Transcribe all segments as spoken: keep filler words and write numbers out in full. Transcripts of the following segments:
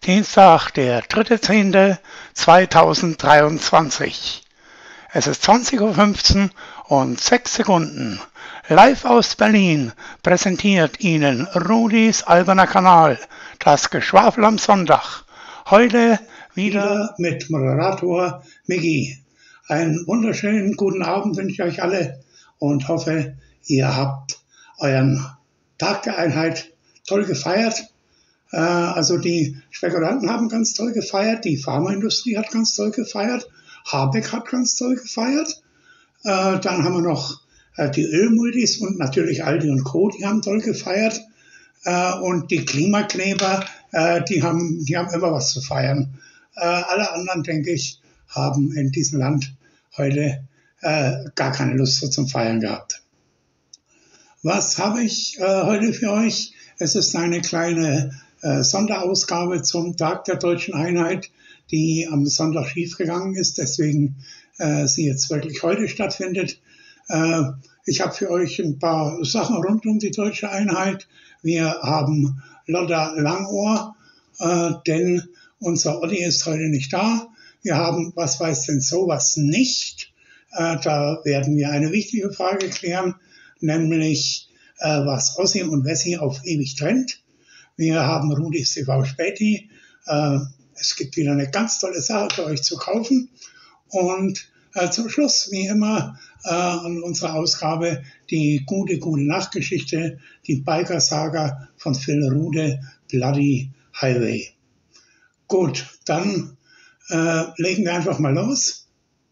Dienstag, der dritte zehnte zweitausenddreiundzwanzig. Es ist zwanzig Uhr fünfzehn und sechs Sekunden. Live aus Berlin präsentiert Ihnen Rudis alberner Kanal, das Geschwafel am Sonntag. Heute wieder mit Moderator Miggi. Einen wunderschönen guten Abend wünsche ich euch alle und hoffe, ihr habt euren Tag der Einheit toll gefeiert. Äh, also die Spekulanten haben ganz toll gefeiert, die Pharmaindustrie hat ganz toll gefeiert, Habeck hat ganz toll gefeiert. Äh, dann haben wir noch äh, die Ölmultis und natürlich Aldi und Co., die haben toll gefeiert. Äh, und die Klimakleber, äh, die, haben, die haben immer was zu feiern. Äh, alle anderen, denke ich, haben in diesem Land heute äh, gar keine Lust so zum Feiern gehabt. Was habe ich äh, heute für euch? Es ist eine kleine äh, Sonderausgabe zum Tag der Deutschen Einheit, die am Sonntag schiefgegangen ist, deswegen äh, sie jetzt wirklich heute stattfindet. Äh, ich habe für euch ein paar Sachen rund um die Deutsche Einheit. Wir haben Lotta Langohr, äh, denn unser Olli ist heute nicht da. Wir haben Was weiß denn sowas nicht? Äh, da werden wir eine wichtige Frage klären, nämlich äh, was Ossi und Wessi auf ewig trennt. Wir haben Rudis T V Späti. Äh, es gibt wieder eine ganz tolle Sache für euch zu kaufen. Und äh, zum Schluss, wie immer, äh, an unserer Ausgabe die gute, gute Nachtgeschichte, die Biker-Saga von Phil Rude, Bloody Highway. Gut, dann äh, legen wir einfach mal los.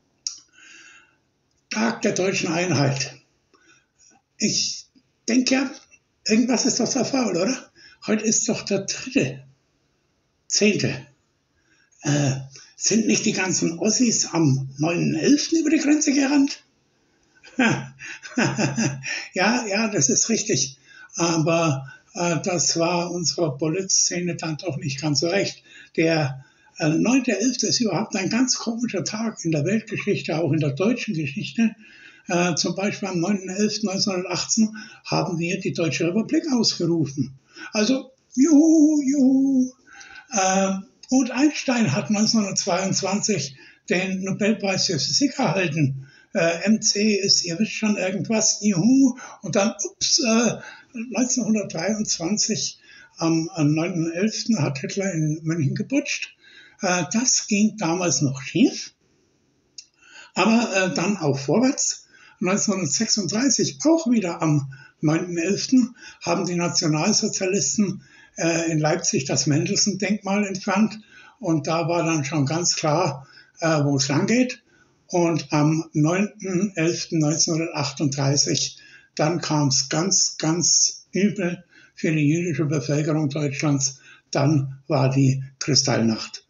Tag der Deutschen Einheit. Ich denke ja, irgendwas ist doch da faul, oder? Heute ist doch der dritte, zehnte. Äh, sind nicht die ganzen Ossis am neunten elften über die Grenze gerannt? ja, ja, das ist richtig. Aber äh, das war unserer Polizszene dann doch nicht ganz so recht. Der äh, neunte elfte ist überhaupt ein ganz komischer Tag in der Weltgeschichte, auch in der deutschen Geschichte. Äh, zum Beispiel am neunten elften neunzehnhundertachtzehn haben wir die Deutsche Republik ausgerufen. Also, juhu, juhu. Äh, und Einstein hat neunzehnhundertzweiundzwanzig den Nobelpreis für Physik erhalten. Äh, M C ist, ihr wisst schon, irgendwas, juhu. Und dann, ups, äh, neunzehnhundertdreiundzwanzig am, am neunten elften hat Hitler in München geputscht. Äh, das ging damals noch schief, aber äh, dann auch vorwärts. neunzehnhundertsechsunddreißig, auch wieder am neunten elften, haben die Nationalsozialisten äh, in Leipzig das Mendelssohn-Denkmal entfernt. Und da war dann schon ganz klar, äh, wo es lang geht. Und am neunten elften neunzehnhundertachtunddreißig, dann kam es ganz, ganz übel für die jüdische Bevölkerung Deutschlands. Dann war die Kristallnacht.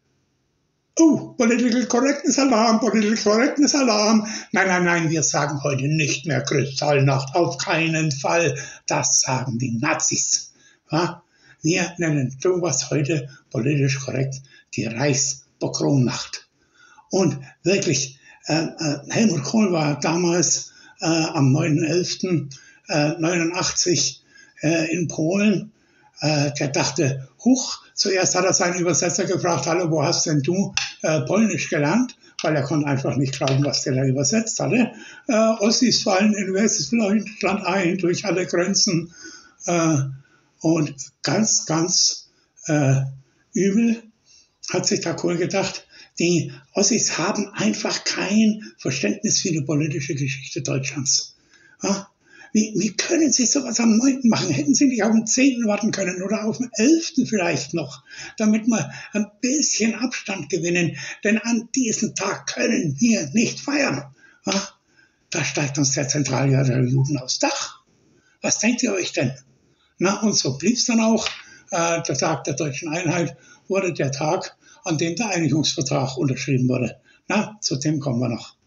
Oh, Political Correctness Alarm, Political Correctness Alarm. Nein, nein, nein, wir sagen heute nicht mehr Kristallnacht, auf keinen Fall. Das sagen die Nazis. Ja? Wir nennen sowas heute politisch korrekt die Reichspogromnacht. Und wirklich, äh, äh, Helmut Kohl war damals äh, am neunten elften neunundachtzig äh, in Polen. Äh, der dachte, huch, zuerst hat er seinen Übersetzer gefragt, hallo, wo hast denn du äh, Polnisch gelernt? Weil er konnte einfach nicht glauben, was der da übersetzt hatte. Äh, Ossis fallen in Westdeutschland ein, durch alle Grenzen. Äh, und ganz, ganz äh, übel hat sich da Kohl gedacht, die Ossis haben einfach kein Verständnis für die politische Geschichte Deutschlands. Ja? Wie, wie können Sie sowas am neunten machen? Hätten Sie nicht auf den zehnten warten können oder auf den elften vielleicht noch, damit wir ein bisschen Abstand gewinnen. Denn an diesem Tag können wir nicht feiern. Ja? Da steigt uns der Zentraljahr der Juden aufs Dach. Was denkt ihr euch denn? Na, und so blieb es dann auch. Äh, der Tag der Deutschen Einheit wurde der Tag, an dem der Einigungsvertrag unterschrieben wurde. Na, zu dem kommen wir noch.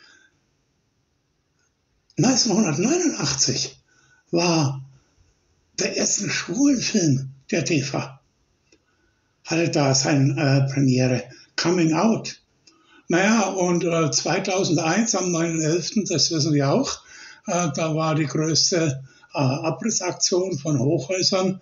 neunzehnhundertneunundachtzig war der erste Schwulenfilm der T V. Hatte da seine äh, Premiere, Coming Out. Naja, und äh, zweitausendeins am neunten elften, das wissen wir auch, äh, da war die größte äh, Abrissaktion von Hochhäusern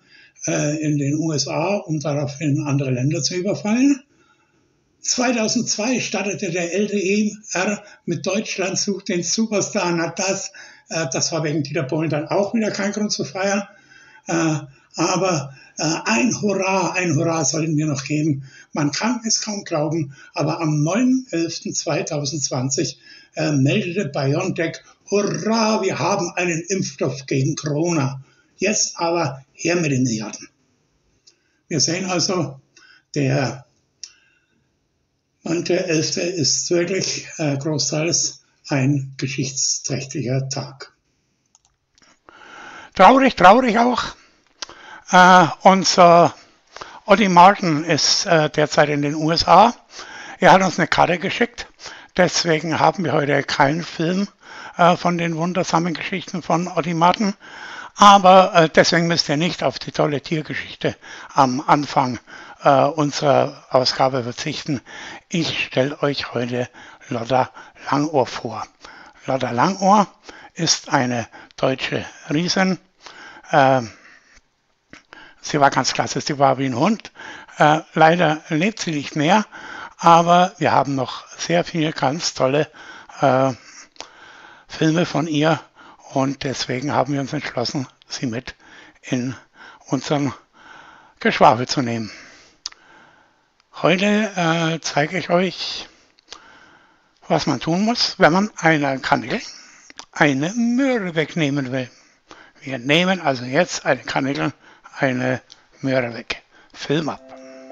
äh, in den U S A, um daraufhin andere Länder zu überfallen. zweitausendzwei startete der L D E R mit Deutschland sucht den Superstar, na das, äh, das war wegen Dieter Bohlen dann auch wieder kein Grund zu feiern. Äh, aber äh, ein Hurra, ein Hurra sollten wir noch geben. Man kann es kaum glauben, aber am neunten elften zweitausendzwanzig äh, meldete BioNTech, Hurra, wir haben einen Impfstoff gegen Corona. Jetzt aber her mit den Milliarden. Wir sehen also, der neunte elfte ist wirklich äh, großteils ein geschichtsträchtiger Tag. Traurig, traurig auch. Äh, unser Oddie Martin ist äh, derzeit in den U S A. Er hat uns eine Karte geschickt. Deswegen haben wir heute keinen Film äh, von den wundersamen Geschichten von Oddie Martin. Aber äh, deswegen müsst ihr nicht auf die tolle Tiergeschichte am Anfang äh, unserer Ausgabe verzichten. Ich stelle euch heute Lotta Langohr vor. Lotta Langohr ist eine deutsche Riesin. Äh, sie war ganz klasse, sie war wie ein Hund. Äh, leider lebt sie nicht mehr, aber wir haben noch sehr viele ganz tolle äh, Filme von ihr und deswegen haben wir uns entschlossen, sie mit in unseren Geschwafel zu nehmen. Heute äh, zeige ich euch, was man tun muss, wenn man einer Kanickel eine Möhre wegnehmen will. Wir nehmen also jetzt eine Kanickel eine Möhre weg. Film ab.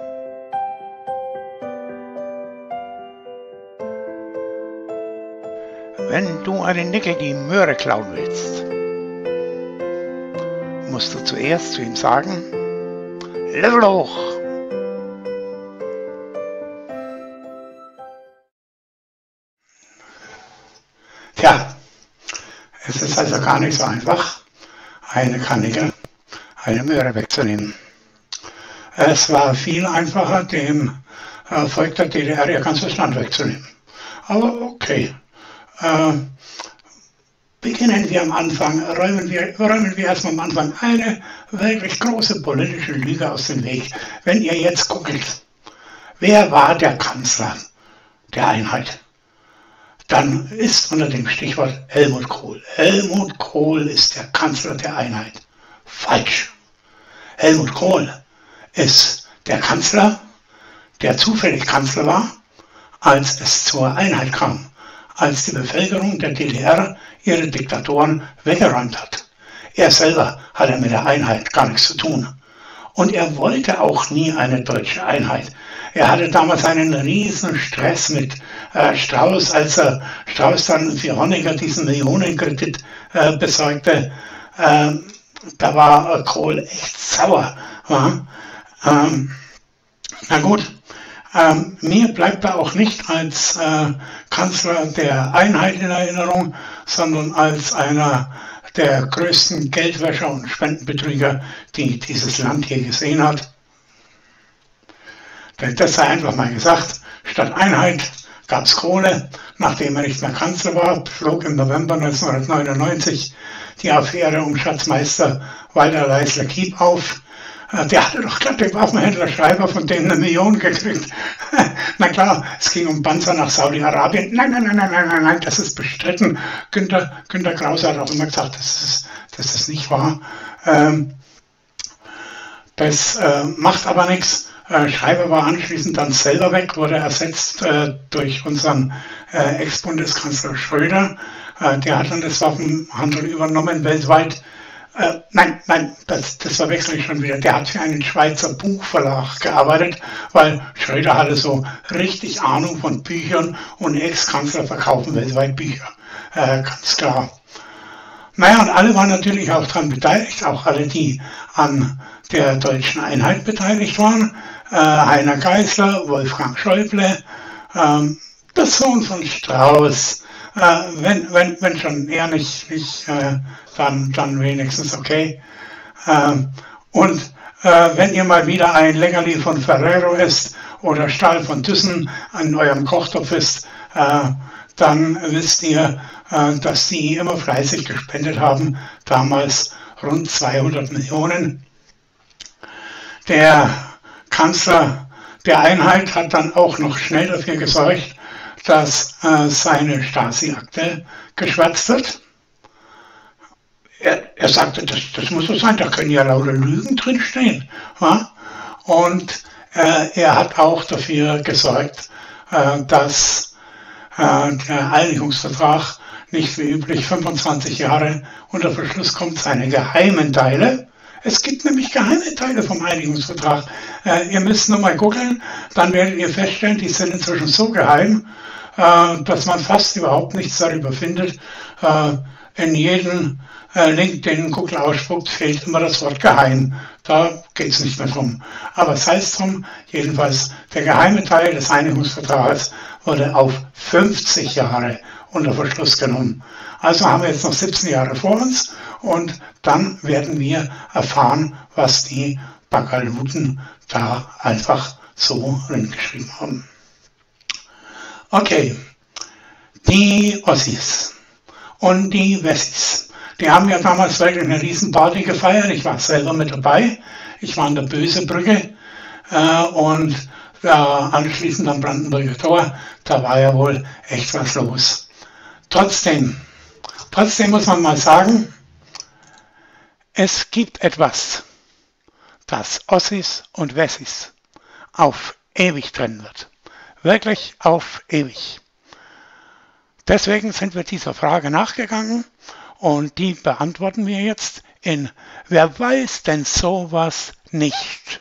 Wenn du einem Nickel die Möhre klauen willst, musst du zuerst zu ihm sagen, Level hoch! Tja, es ist also gar nicht so einfach, eine Kanickel eine Möhre wegzunehmen. Es war viel einfacher, dem äh, Volk der D D R ihr ganzes Land wegzunehmen. Aber okay. Äh, beginnen wir am Anfang, räumen wir, räumen wir erstmal am Anfang eine wirklich große politische Lüge aus dem Weg. Wenn ihr jetzt googelt, wer war der Kanzler der Einheit? Dann ist unter dem Stichwort Helmut Kohl. Helmut Kohl ist der Kanzler der Einheit. Falsch. Helmut Kohl ist der Kanzler, der zufällig Kanzler war, als es zur Einheit kam, als die Bevölkerung der D D R ihre Diktatoren weggeräumt hat. Er selber hatte mit der Einheit gar nichts zu tun. Und er wollte auch nie eine deutsche Einheit. Er hatte damals einen riesen Stress mit äh, Strauß, als er Strauß dann für Honecker diesen Millionenkredit äh, besorgte. Äh, da war äh, Kohl echt sauer. Ja? Ähm, na gut, ähm, mir bleibt er auch nicht als äh, Kanzler der Einheit in Erinnerung, sondern als einer der größten Geldwäscher und Spendenbetrüger, die dieses Land je gesehen hat. Denn das sei einfach mal gesagt, statt Einheit gab es Kohle. Nachdem er nicht mehr Kanzler war, flog im November neunzehnhundertneunundneunzig die Affäre um Schatzmeister Walter Leisler-Kiep auf. Der hatte doch gerade den Waffenhändler Schreiber von denen eine Million gekriegt. Na klar, es ging um Panzer nach Saudi-Arabien. Nein, nein, nein, nein, nein, nein, nein, das ist bestritten. Günter, Günter Krause hat auch immer gesagt, das ist, das ist nicht wahr. Ähm, das äh, macht aber nichts. Äh, Schreiber war anschließend dann selber weg, wurde ersetzt äh, durch unseren äh, Ex-Bundeskanzler Schröder. Äh, der hat dann das Waffenhandel übernommen weltweit. Äh, nein, nein, das, das verwechsel ich schon wieder. Der hat für einen Schweizer Buchverlag gearbeitet, weil Schröder hatte so richtig Ahnung von Büchern und Ex-Kanzler verkaufen weltweit Bücher. Äh, ganz klar. Naja, und alle waren natürlich auch daran beteiligt, auch alle, die an der deutschen Einheit beteiligt waren. Äh, Heiner Geisler, Wolfgang Schäuble, ähm, der Sohn von Strauß. Äh, wenn, wenn, wenn schon er nicht, nicht äh, dann, dann wenigstens okay. Ähm, und äh, wenn ihr mal wieder ein Leckerli von Ferrero isst oder Stahl von Thyssen an eurem Kochtopf isst, äh, dann wisst ihr, äh, dass die immer fleißig gespendet haben, damals rund zweihundert Millionen. Der Kanzler der Einheit hat dann auch noch schnell dafür gesorgt, dass äh, seine Stasi-Akte geschwärzt wird. Er, er sagte, das, das muss so sein, da können ja lauter Lügen drinstehen. Ja? Und äh, er hat auch dafür gesorgt, äh, dass äh, der Einigungsvertrag nicht wie üblich fünfundzwanzig Jahre unter Verschluss kommt, seine geheimen Teile. Es gibt nämlich geheime Teile vom Einigungsvertrag. Äh, ihr müsst nur mal googeln, dann werdet ihr feststellen, die sind inzwischen so geheim, äh, dass man fast überhaupt nichts darüber findet. Äh, in jedem äh, Link, den Google ausspuckt, fehlt immer das Wort geheim. Da geht es nicht mehr drum. Aber sei es drum, jedenfalls der geheime Teil des Einigungsvertrags wurde auf fünfzig Jahre unter Verschluss genommen. Also haben wir jetzt noch siebzehn Jahre vor uns und dann werden wir erfahren, was die Bakaluten da einfach so reingeschrieben haben. Okay, die Ossis und die Wessis, die haben ja damals wirklich eine Riesenparty gefeiert. Ich war selber mit dabei. Ich war an der Bösebrücke äh, und ja, anschließend am Brandenburger Tor, da war ja wohl echt was los. Trotzdem, trotzdem muss man mal sagen, es gibt etwas, das Ossis und Wessis auf ewig trennen wird. Wirklich auf ewig. Deswegen sind wir dieser Frage nachgegangen und die beantworten wir jetzt in Wer weiß denn sowas nicht?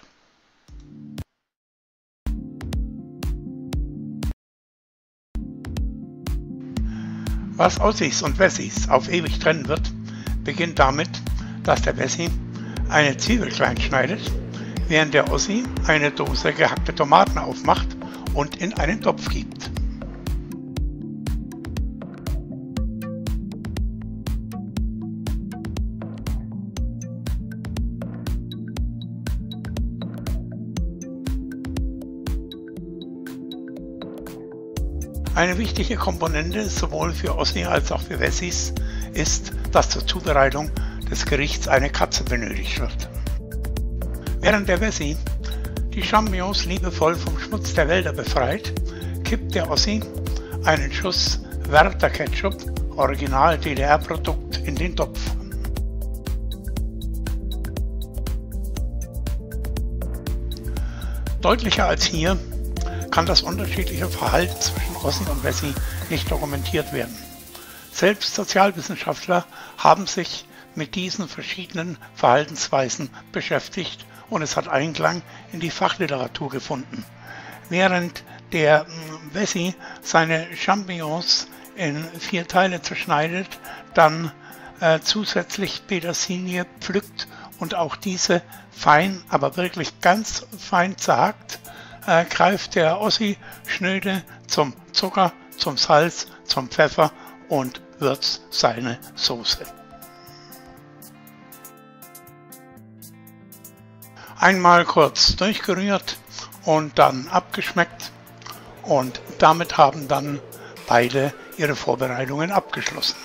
Was Ossis und Wessis auf ewig trennen wird, beginnt damit, dass der Wessi eine Zwiebel klein schneidet, während der Ossi eine Dose gehackte Tomaten aufmacht und in einen Topf gibt. Eine wichtige Komponente sowohl für Ossi als auch für Wessis ist, dass zur Zubereitung des Gerichts eine Katze benötigt wird. Während der Wessi die Champignons liebevoll vom Schmutz der Wälder befreit, kippt der Ossi einen Schuss Werther Ketchup, Original D D R-Produkt, in den Topf. Deutlicher als hier kann das unterschiedliche Verhalten zwischen Ossi und Wessi nicht dokumentiert werden. Selbst Sozialwissenschaftler haben sich mit diesen verschiedenen Verhaltensweisen beschäftigt und es hat Einklang in die Fachliteratur gefunden. Während der Wessi seine Champignons in vier Teile zerschneidet, dann äh, zusätzlich Petersilie pflückt und auch diese fein, aber wirklich ganz fein zerhackt, äh, greift der Ossi schnöde zum Zucker, zum Salz, zum Pfeffer und würzt seine Soße. Einmal kurz durchgerührt und dann abgeschmeckt und damit haben dann beide ihre Vorbereitungen abgeschlossen.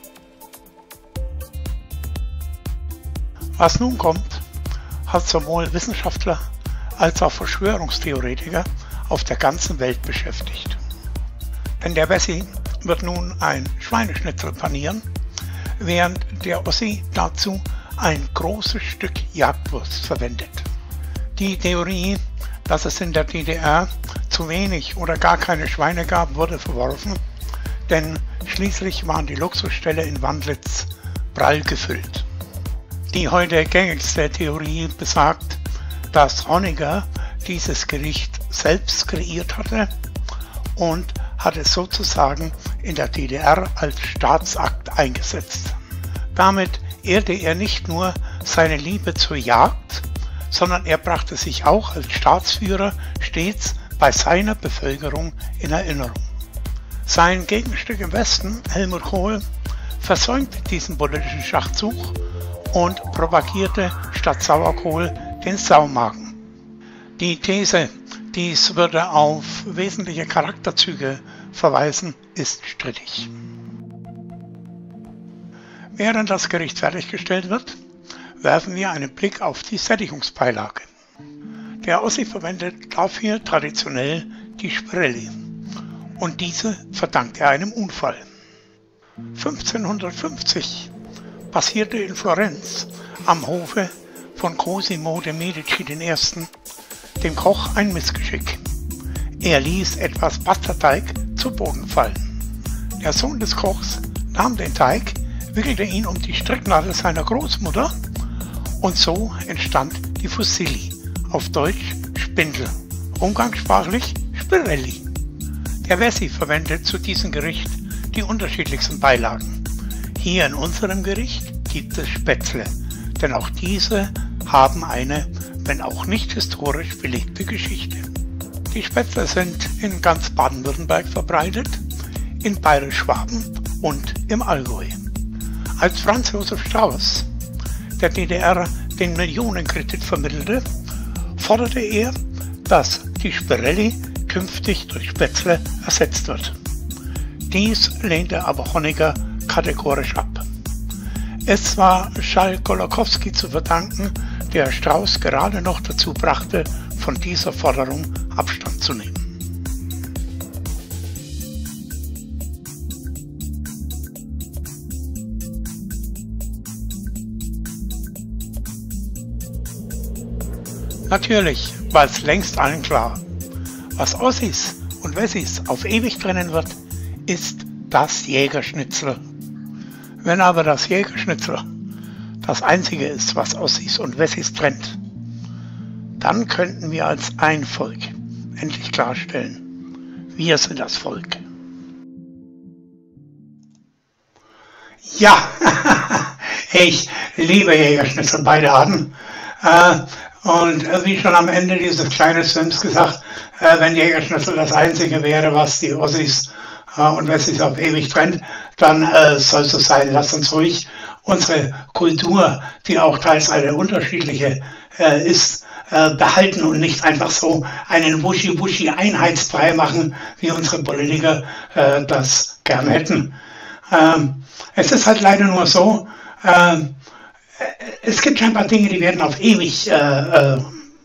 Was nun kommt, hat sowohl Wissenschaftler als auch Verschwörungstheoretiker auf der ganzen Welt beschäftigt. Denn der Wessi wird nun ein Schweineschnitzel panieren, während der Ossi dazu ein großes Stück Jagdwurst verwendet. Die Theorie, dass es in der D D R zu wenig oder gar keine Schweine gab, wurde verworfen, denn schließlich waren die Luxusställe in Wandlitz prall gefüllt. Die heute gängigste Theorie besagt, dass Honecker dieses Gericht selbst kreiert hatte und hat es sozusagen in der D D R als Staatsakt eingesetzt. Damit ehrte er nicht nur seine Liebe zur Jagd, sondern er brachte sich auch als Staatsführer stets bei seiner Bevölkerung in Erinnerung. Sein Gegenstück im Westen, Helmut Kohl, versäumte diesen politischen Schachzug und propagierte statt Sauerkohl den Saumagen. Die These, dies würde auf wesentliche Charakterzüge verweisen, ist strittig. Während das Gericht fertiggestellt wird, werfen wir einen Blick auf die Sättigungsbeilage. Der Ossi verwendet dafür traditionell die Spirelli und diese verdankt er einem Unfall. fünfzehnhundertfünfzig passierte in Florenz am Hofe von Cosimo de' Medici den Ersten dem Koch ein Missgeschick. Er ließ etwas Pastateig zu Boden fallen. Der Sohn des Kochs nahm den Teig, wickelte ihn um die Stricknadel seiner Großmutter und so entstand die Fusilli, auf Deutsch Spindel, umgangssprachlich Spirelli. Der Wessi verwendet zu diesem Gericht die unterschiedlichsten Beilagen. Hier in unserem Gericht gibt es Spätzle, denn auch diese haben eine, wenn auch nicht historisch belegte Geschichte. Die Spätzle sind in ganz Baden-Württemberg verbreitet, in Bayerisch-Schwaben und im Allgäu. Als Franz Josef Strauß der D D R den Millionenkredit vermittelte, forderte er, dass die Spirelli künftig durch Spätzle ersetzt wird. Dies lehnte aber Honecker kategorisch ab. Es war Charles Golokowski zu verdanken, der Strauß gerade noch dazu brachte, von dieser Forderung Abstand zu nehmen. Natürlich war es längst allen klar, was Ossis und Wessis auf ewig trennen wird, ist das Jägerschnitzel. Wenn aber das Jägerschnitzel das einzige ist, was Ossis und Wessis trennt, dann könnten wir als ein Volk endlich klarstellen, wir sind das Volk. Ja, ich liebe Jägerschnitzel, beide Arten. Äh, Und wie schon am Ende dieses kleinen Films gesagt, äh, wenn Jägerschnitzel das einzige wäre, was die Ossis äh, und Wessis auf ewig trennt, dann äh, soll es so sein. Lasst uns ruhig unsere Kultur, die auch teils eine unterschiedliche äh, ist, äh, behalten und nicht einfach so einen Wuschi-Wuschi-Einheitsbrei machen, wie unsere Politiker äh, das gern hätten. Ähm, es ist halt leider nur so, äh, es gibt scheinbar Dinge, die werden auf ewig äh, äh,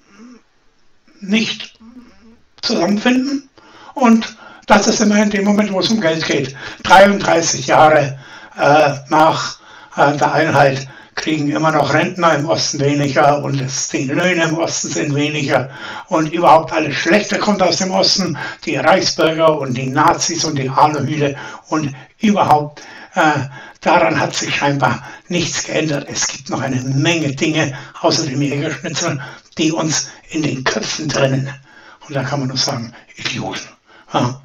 nicht zusammenfinden und das ist immer in dem Moment, wo es um Geld geht. dreiunddreißig Jahre äh, nach äh, der Einheit kriegen immer noch Rentner im Osten weniger und es, die Löhne im Osten sind weniger und überhaupt alles Schlechte kommt aus dem Osten, die Reichsbürger und die Nazis und die Aluhüte und überhaupt äh, daran hat sich scheinbar nichts geändert. Es gibt noch eine Menge Dinge außer dem Jägerschnitzel, die uns in den Köpfen trennen. Und da kann man nur sagen, Idioten. Ja.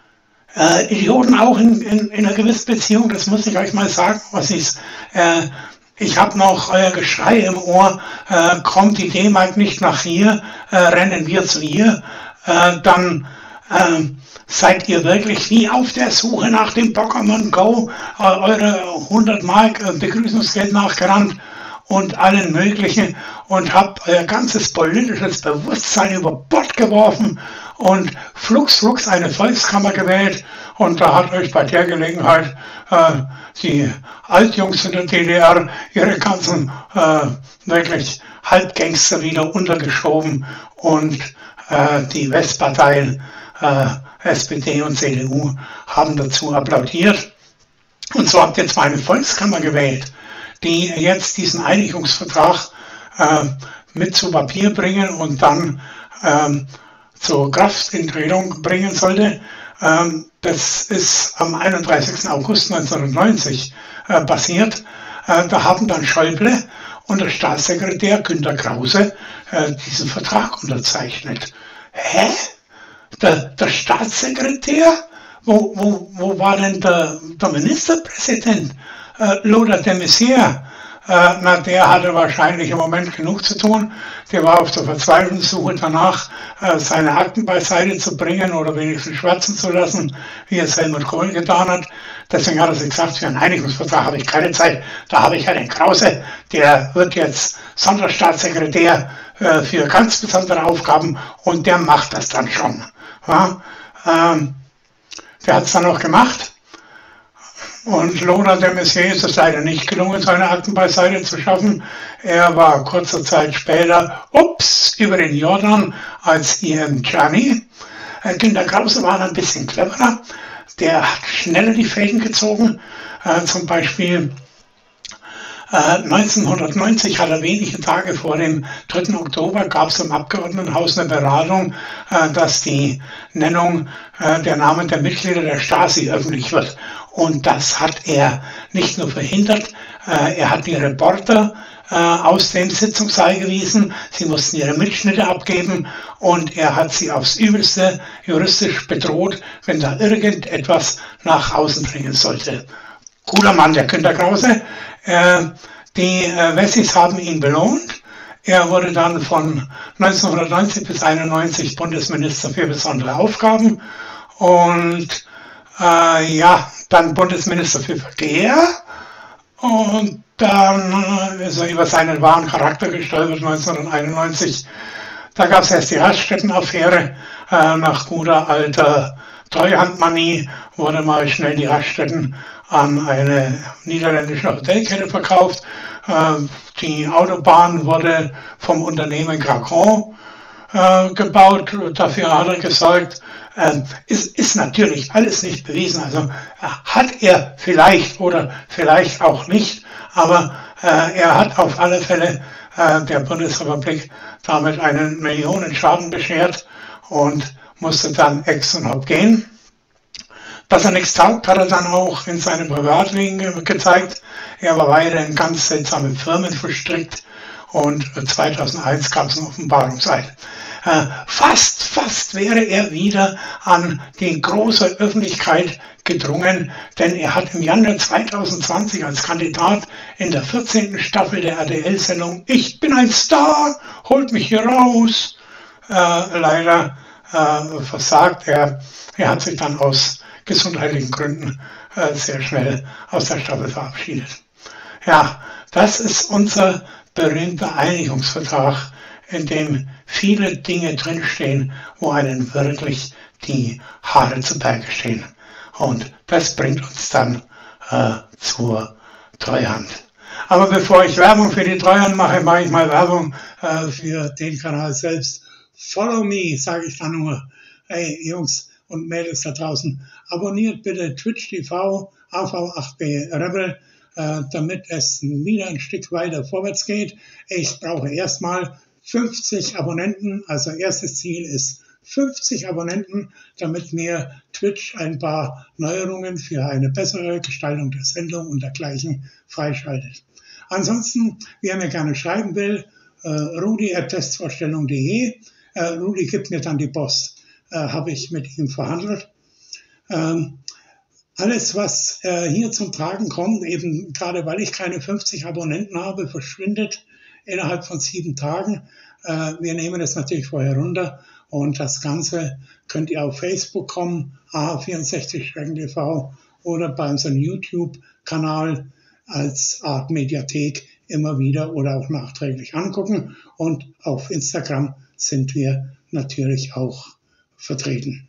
Äh, Idioten auch in, in, in einer gewissen Beziehung, das muss ich euch mal sagen, was ist. Äh, ich habe noch euer Geschrei im Ohr, äh, kommt die D-Mark nicht nach hier, äh, rennen wir zu ihr, äh, dann äh, seid ihr wirklich wie auf der Suche nach dem Pokémon Go, äh, eure hundert Mark äh, Begrüßungsgeld nachgerannt und allen möglichen und habt euer ganzes politisches Bewusstsein über Bord geworfen und flugs flugs eine Volkskammer gewählt und da hat euch bei der Gelegenheit äh, die Altjungs in der D D R ihre ganzen äh, wirklich Halbgangster wieder untergeschoben und äh, die Westparteien äh, S P D und C D U haben dazu applaudiert. Und so habt ihr zwar eine Volkskammer gewählt, die jetzt diesen Einigungsvertrag äh, mit zu Papier bringen und dann ähm, zur Krafttretung bringen sollte. Ähm, das ist am einunddreißigsten August neunzehnhundertneunzig äh, passiert. Äh, da haben dann Schäuble und der Staatssekretär Günter Krause äh, diesen Vertrag unterzeichnet. Hä? Der, der Staatssekretär? Wo, wo, wo war denn der, der Ministerpräsident? Äh, Lothar de Maizière? Äh, na, der hatte wahrscheinlich im Moment genug zu tun. Der war auf der Verzweiflungssuche danach, äh, seine Akten beiseite zu bringen oder wenigstens schwärzen zu lassen, wie es Helmut Kohl getan hat. Deswegen hat er sich gesagt, für einen Einigungsvertrag habe ich keine Zeit. Da habe ich ja den Krause, der wird jetzt Sonderstaatssekretär äh, für ganz besondere Aufgaben und der macht das dann schon. Ja, ähm, der hat es dann auch gemacht. Und Laurent de Maizière ist es leider nicht gelungen, seine Akten beiseite zu schaffen. Er war kurze Zeit später, ups, über den Jordan als Ian Gianni. Günter Krause war ein bisschen cleverer. Der hat schneller die Fäden gezogen. Äh, zum Beispiel äh, neunzehnhundertneunzig, hat er wenige Tage vor dem dritten Oktober, gab es im Abgeordnetenhaus eine Beratung, äh, dass die Nennung äh, der Namen der Mitglieder der Stasi öffentlich wird. Und das hat er nicht nur verhindert, äh, er hat die Reporter äh, aus dem Sitzungssaal gewiesen, sie mussten ihre Mitschnitte abgeben und er hat sie aufs Übelste juristisch bedroht, wenn da irgendetwas nach außen dringen sollte. Cooler Mann, der Günter Krause. Äh, die äh, Wessis haben ihn belohnt. Er wurde dann von neunzehnhundertneunzig bis einundneunzig Bundesminister für besondere Aufgaben und äh, ja, dann Bundesminister für Verkehr und dann ist er über seinen wahren Charakter gestolpert neunzehnhunderteinundneunzig. Da gab es erst die Raststätten-Affäre. Äh, nach guter alter Treuhandmanie wurde mal schnell die Raststätten an eine niederländische Hotelkette verkauft. Äh, die Autobahn wurde vom Unternehmen Gracon äh, gebaut. Dafür hat er gesorgt. Äh, ist, ist natürlich alles nicht bewiesen. Also äh, hat er vielleicht oder vielleicht auch nicht. Aber äh, er hat auf alle Fälle äh, der Bundesrepublik damit einen Millionenschaden beschert und musste dann ex und hoc gehen. Dass er nichts taugt, hat er dann auch in seinem Privatleben gezeigt. Er war weiter in ganz seltsame Firmen verstrickt und zweitausendeins gab es eine Offenbarungseid. Äh, fast, fast wäre er wieder an die große Öffentlichkeit gedrungen, denn er hat im Januar zweitausendzwanzig als Kandidat in der vierzehnten Staffel der R T L-Sendung Ich bin ein Star, holt mich hier raus, äh, leider äh, versagt. Er, er hat sich dann aus gesundheitlichen Gründen äh, sehr schnell aus der Staffel verabschiedet. Ja, das ist unser berühmter Einigungsvertrag, in dem viele Dinge drinstehen, wo einem wirklich die Haare zu Berge stehen. Und das bringt uns dann äh, zur Treuhand. Aber bevor ich Werbung für die Treuhand mache, mache ich mal Werbung äh, für den Kanal selbst. Follow me, sage ich dann nur. Hey Jungs und Mädels da draußen, abonniert bitte Twitch T V A V acht B Rebel, äh, damit es wieder ein Stück weiter vorwärts geht. Ich brauche erstmal fünfzig Abonnenten, also erstes Ziel ist fünfzig Abonnenten, damit mir Twitch ein paar Neuerungen für eine bessere Gestaltung der Sendung und dergleichen freischaltet. Ansonsten, wer mir gerne schreiben will, äh, rudi at testvorstellung punkt de, äh, Rudi gibt mir dann die Post, äh, habe ich mit ihm verhandelt. Ähm, alles, was äh, hier zum Tragen kommt, eben gerade weil ich keine fünfzig Abonnenten habe, verschwindet innerhalb von sieben Tagen. Äh, wir nehmen das natürlich vorher runter und das Ganze könnt ihr auf Facebook kommen, A vierundsechzig Schrecken T V oder bei unserem YouTube-Kanal als Art Mediathek immer wieder oder auch nachträglich angucken. Und auf Instagram sind wir natürlich auch vertreten.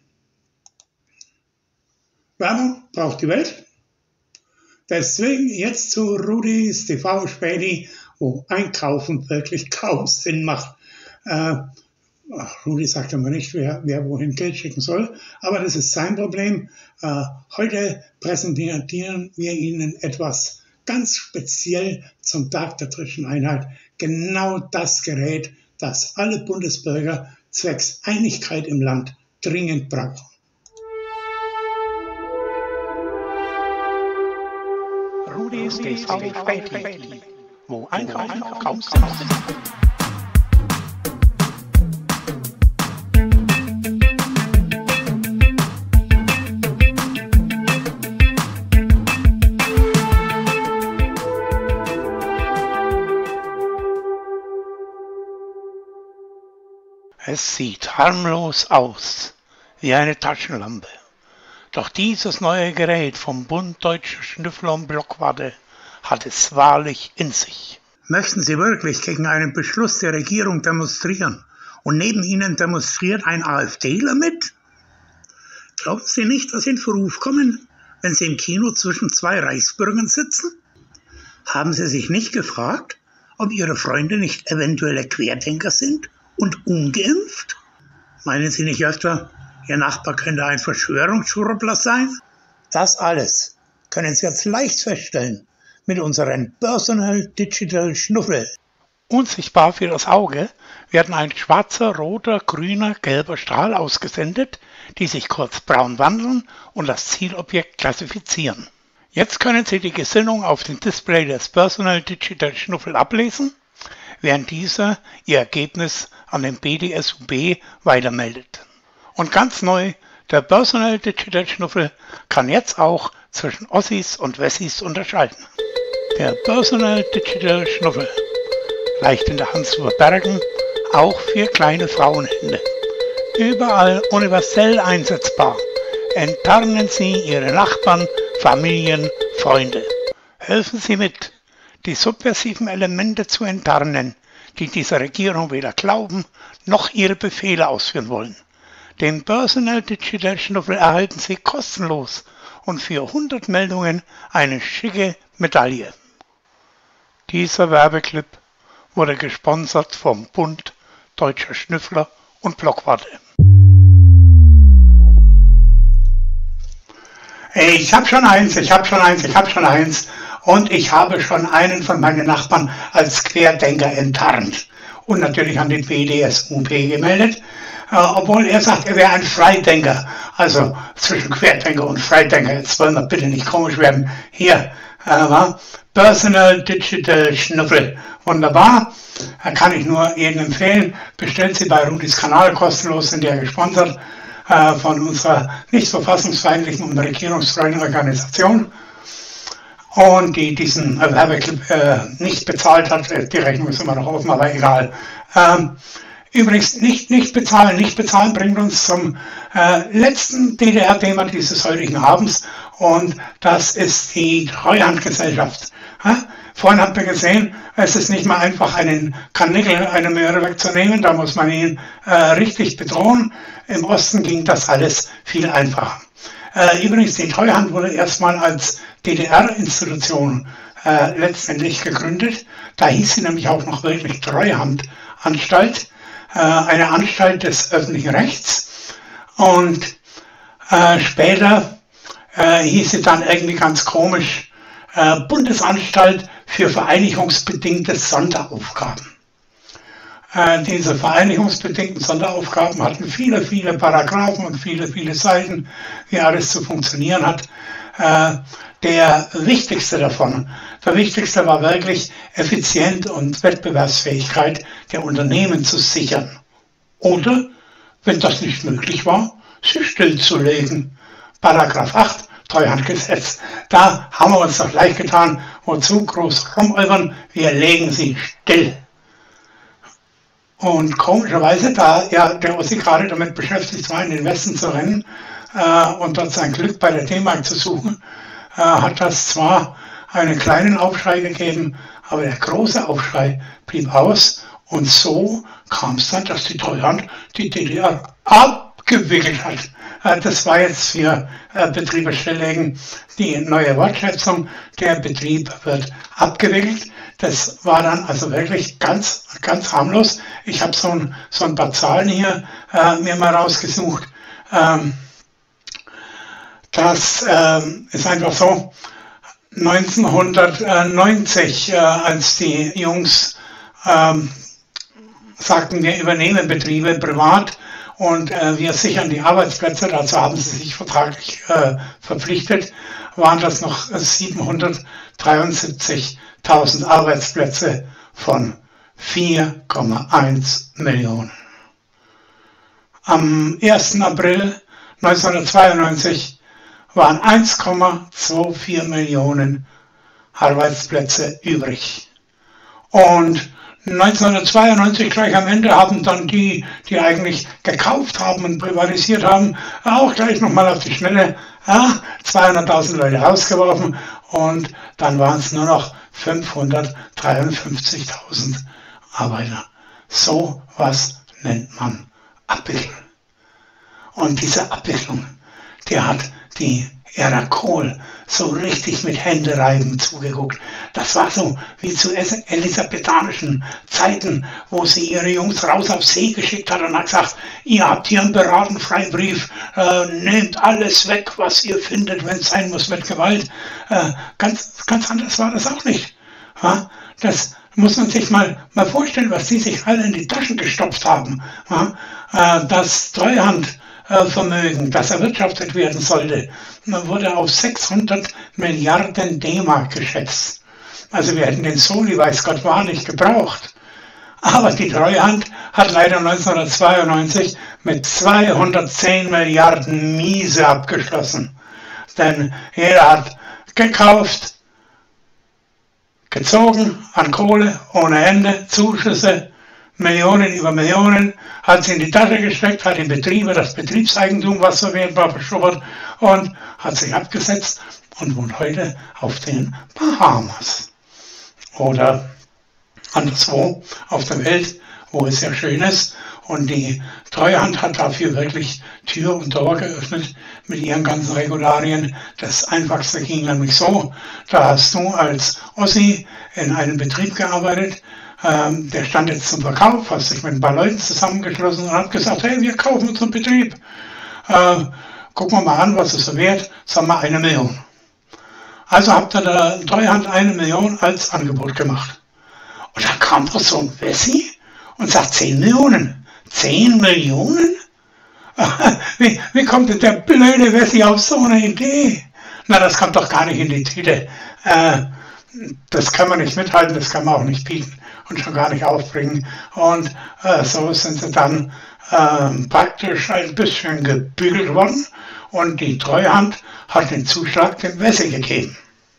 Werbung braucht die Welt. Deswegen jetzt zu Rudis T V-Späti, wo Einkaufen wirklich kaum Sinn macht. Äh, Rudi sagt immer nicht, wer, wer wohin Geld schicken soll, aber das ist sein Problem. Äh, heute präsentieren wir Ihnen etwas ganz speziell zum Tag der Dritten Einheit. Genau das Gerät, das alle Bundesbürger zwecks Einigkeit im Land dringend brauchen. Rudis T V-Späti, wo Einkaufen kaum Sinn macht. Es sieht harmlos aus, wie eine Taschenlampe. Doch dieses neue Gerät vom Bund Deutscher Schnüffler und Blockwarte hat es wahrlich in sich. Möchten Sie wirklich gegen einen Beschluss der Regierung demonstrieren und neben Ihnen demonstriert ein AfDler mit? Glauben Sie nicht, dass in Verruf kommen wenn Sie im Kino zwischen zwei Reichsbürgern sitzen? Haben Sie sich nicht gefragt, ob Ihre Freunde nicht eventuelle Querdenker sind und ungeimpft? Meinen Sie nicht öfter, Ihr Nachbar könnte ein Verschwörungsschwurbler sein? Das alles können Sie jetzt leicht feststellen mit unserem Personal Digital Schnuffel. Unsichtbar für das Auge werden ein schwarzer, roter, grüner, gelber Strahl ausgesendet, die sich kurz braun wandeln und das Zielobjekt klassifizieren. Jetzt können Sie die Gesinnung auf dem Display des Personal Digital Schnuffel ablesen, während dieser Ihr Ergebnis an den B D S U B weitermeldet. Und ganz neu, der Personal Digital Schnuffel kann jetzt auch zwischen Ossis und Wessis unterscheiden. Der Personal Digital Schnuffel, leicht in der Hand zu verbergen, auch für kleine Frauenhände. Überall universell einsetzbar. Enttarnen Sie Ihre Nachbarn, Familien, Freunde. Helfen Sie mit, die subversiven Elemente zu enttarnen, die dieser Regierung weder glauben, noch ihre Befehle ausführen wollen. Den Personal Digital Schnuffel erhalten Sie kostenlos und für hundert Meldungen eine schicke Medaille. Dieser Werbeclip wurde gesponsert vom Bund Deutscher Schnüffler und Blockwarte. Ich habe schon eins, ich habe schon eins, ich habe schon eins und ich habe schon einen von meinen Nachbarn als Querdenker enttarnt und natürlich an den B D S U B gemeldet, äh, obwohl er sagt, er wäre ein Freidenker. Also zwischen Querdenker und Freidenker, jetzt wollen wir bitte nicht komisch werden. Hier, äh, Personal Digital Schnuffel, wunderbar, äh, kann ich nur jedem empfehlen. Bestellt sie bei Rudis Kanal kostenlos, sind ja gesponsert äh, von unserer nicht verfassungsfeindlichen und regierungsfreien Organisation. Und die diesen Werbeclip äh, nicht bezahlt hat, die Rechnung ist immer noch offen, aber egal. Ähm, übrigens, nicht, nicht bezahlen, nicht bezahlen bringt uns zum äh, letzten D D R-Thema dieses heutigen Abends und das ist die Treuhandgesellschaft. Ja? Vorhin habt ihr gesehen, es ist nicht mal einfach einen Karnickel, eine Möhre wegzunehmen, da muss man ihn äh, richtig bedrohen. Im Osten ging das alles viel einfacher. Äh, übrigens, die Treuhand wurde erstmal als D D R-Institution äh, letztendlich gegründet. Da hieß sie nämlich auch noch wirklich Treuhandanstalt, äh, eine Anstalt des öffentlichen Rechts. Und äh, später äh, hieß sie dann irgendwie ganz komisch äh, Bundesanstalt für vereinigungsbedingte Sonderaufgaben. Äh, diese vereinigungsbedingten Sonderaufgaben hatten viele, viele Paragraphen und viele, viele Seiten, wie alles zu funktionieren hat. Äh, der wichtigste davon, der wichtigste war wirklich Effizienz und Wettbewerbsfähigkeit der Unternehmen zu sichern. Oder, wenn das nicht möglich war, sie stillzulegen. Paragraph acht, Treuhandgesetz. Da haben wir uns doch leicht getan, wozu groß rumalbern, wir legen sie still. Und komischerweise, da ja der Ossi gerade damit beschäftigt war, in den Westen zu rennen äh, und dort sein Glück bei der D-Mark zu suchen, äh, hat das zwar einen kleinen Aufschrei gegeben, aber der große Aufschrei blieb aus. Und so kam es dann, dass die Treuhand die D D R abgewickelt hat. Äh, das war jetzt für äh, Betriebe stilllegen die neue Wortschätzung. Der Betrieb wird abgewickelt. Das war dann also wirklich ganz, ganz harmlos. Ich habe so ein, so ein paar Zahlen hier äh, mir mal rausgesucht. Ähm, das ähm, ist einfach so, neunzehnhundertneunzig, äh, als die Jungs ähm, sagten, wir übernehmen Betriebe privat und äh, wir sichern die Arbeitsplätze, dazu haben sie sich vertraglich äh, verpflichtet, waren das noch siebenhundertdreiundsiebzigtausend Arbeitsplätze von vier Komma eins Millionen. Am ersten April neunzehnhundertzweiundneunzig waren eins Komma vierundzwanzig Millionen Arbeitsplätze übrig. Und neunzehnhundertzweiundneunzig, gleich am Ende, haben dann die, die eigentlich gekauft haben und privatisiert haben, auch gleich nochmal auf die Schnelle ja, zweihunderttausend Leute rausgeworfen und dann waren es nur noch fünfhundertdreiundfünfzigtausend Arbeiter. So was nennt man Abwicklung. Und diese Abwicklung, der hat die Ära Kohl so richtig mit Händereiben zugeguckt. Das war so wie zu elisabethanischen Zeiten, wo sie ihre Jungs raus auf See geschickt hat und hat gesagt, ihr habt hier einen Beratenfreibrief, äh, nehmt alles weg, was ihr findet, wenn es sein muss, mit Gewalt. Äh, ganz, ganz anders war das auch nicht. Ja? Das muss man sich mal, mal vorstellen, was die sich alle in die Taschen gestopft haben. Ja? Äh, das Treuhandvermögen, das erwirtschaftet werden sollte, wurde auf sechshundert Milliarden D-Mark geschätzt. Also wir hätten den Soli, weiß Gott, wahrlich gebraucht. Aber die Treuhand hat leider neunzehnhundertzweiundneunzig mit zweihundertzehn Milliarden Miese abgeschlossen. Denn jeder hat gekauft, gezogen an Kohle ohne Ende, Zuschüsse, Millionen über Millionen, hat sie in die Tasche gesteckt, hat in Betriebe das Betriebseigentum, was so wert war, verschubbert und hat sich abgesetzt und wohnt heute auf den Bahamas. Oder anderswo auf der Welt, wo es ja schön ist. Und die Treuhand hat dafür wirklich Tür und Tor geöffnet mit ihren ganzen Regularien. Das Einfachste ging nämlich so, da hast du als Ossi in einem Betrieb gearbeitet, ähm, der stand jetzt zum Verkauf, hast dich mit ein paar Leuten zusammengeschlossen und hat gesagt, hey, wir kaufen unseren Betrieb. Äh, gucken wir mal an, was es so wert, sagen wir eine Million. Also habt ihr der Treuhand eine Million als Angebot gemacht. Und dann kam doch so ein Wessi und sagt zehn Millionen. zehn Millionen? Wie, wie kommt denn der blöde Wessi auf so eine Idee? Na, das kommt doch gar nicht in die Tüte. Äh, das kann man nicht mithalten, das kann man auch nicht bieten und schon gar nicht aufbringen. Und äh, so sind sie dann äh, praktisch ein bisschen gebügelt worden und die Treuhand hat den Zuschlag dem Wessi gegeben.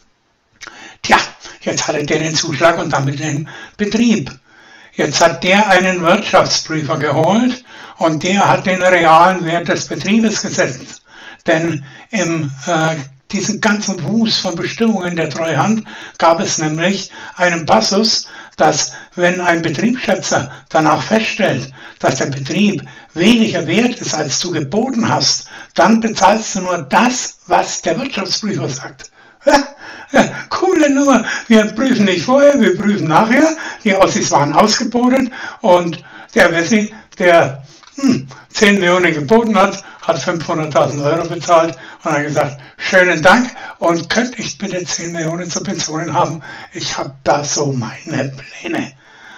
Tja, jetzt hatte der den Zuschlag und damit den Betrieb. Jetzt hat der einen Wirtschaftsprüfer geholt und der hat den realen Wert des Betriebes gesetzt. Denn im äh, diesen ganzen Wust von Bestimmungen der Treuhand gab es nämlich einen Passus, dass wenn ein Betriebsschätzer danach feststellt, dass der Betrieb weniger wert ist, als du geboten hast, dann bezahlst du nur das, was der Wirtschaftsprüfer sagt. Ja, ja, coole Nummer. Wir prüfen nicht vorher, wir prüfen nachher. Die Ossis waren ausgebotet und der Wessi, der hm, zehn Millionen geboten hat, hat fünfhunderttausend Euro bezahlt und hat gesagt, schönen Dank und könnte ich bitte zehn Millionen zur Pensionen haben? Ich habe da so meine Pläne.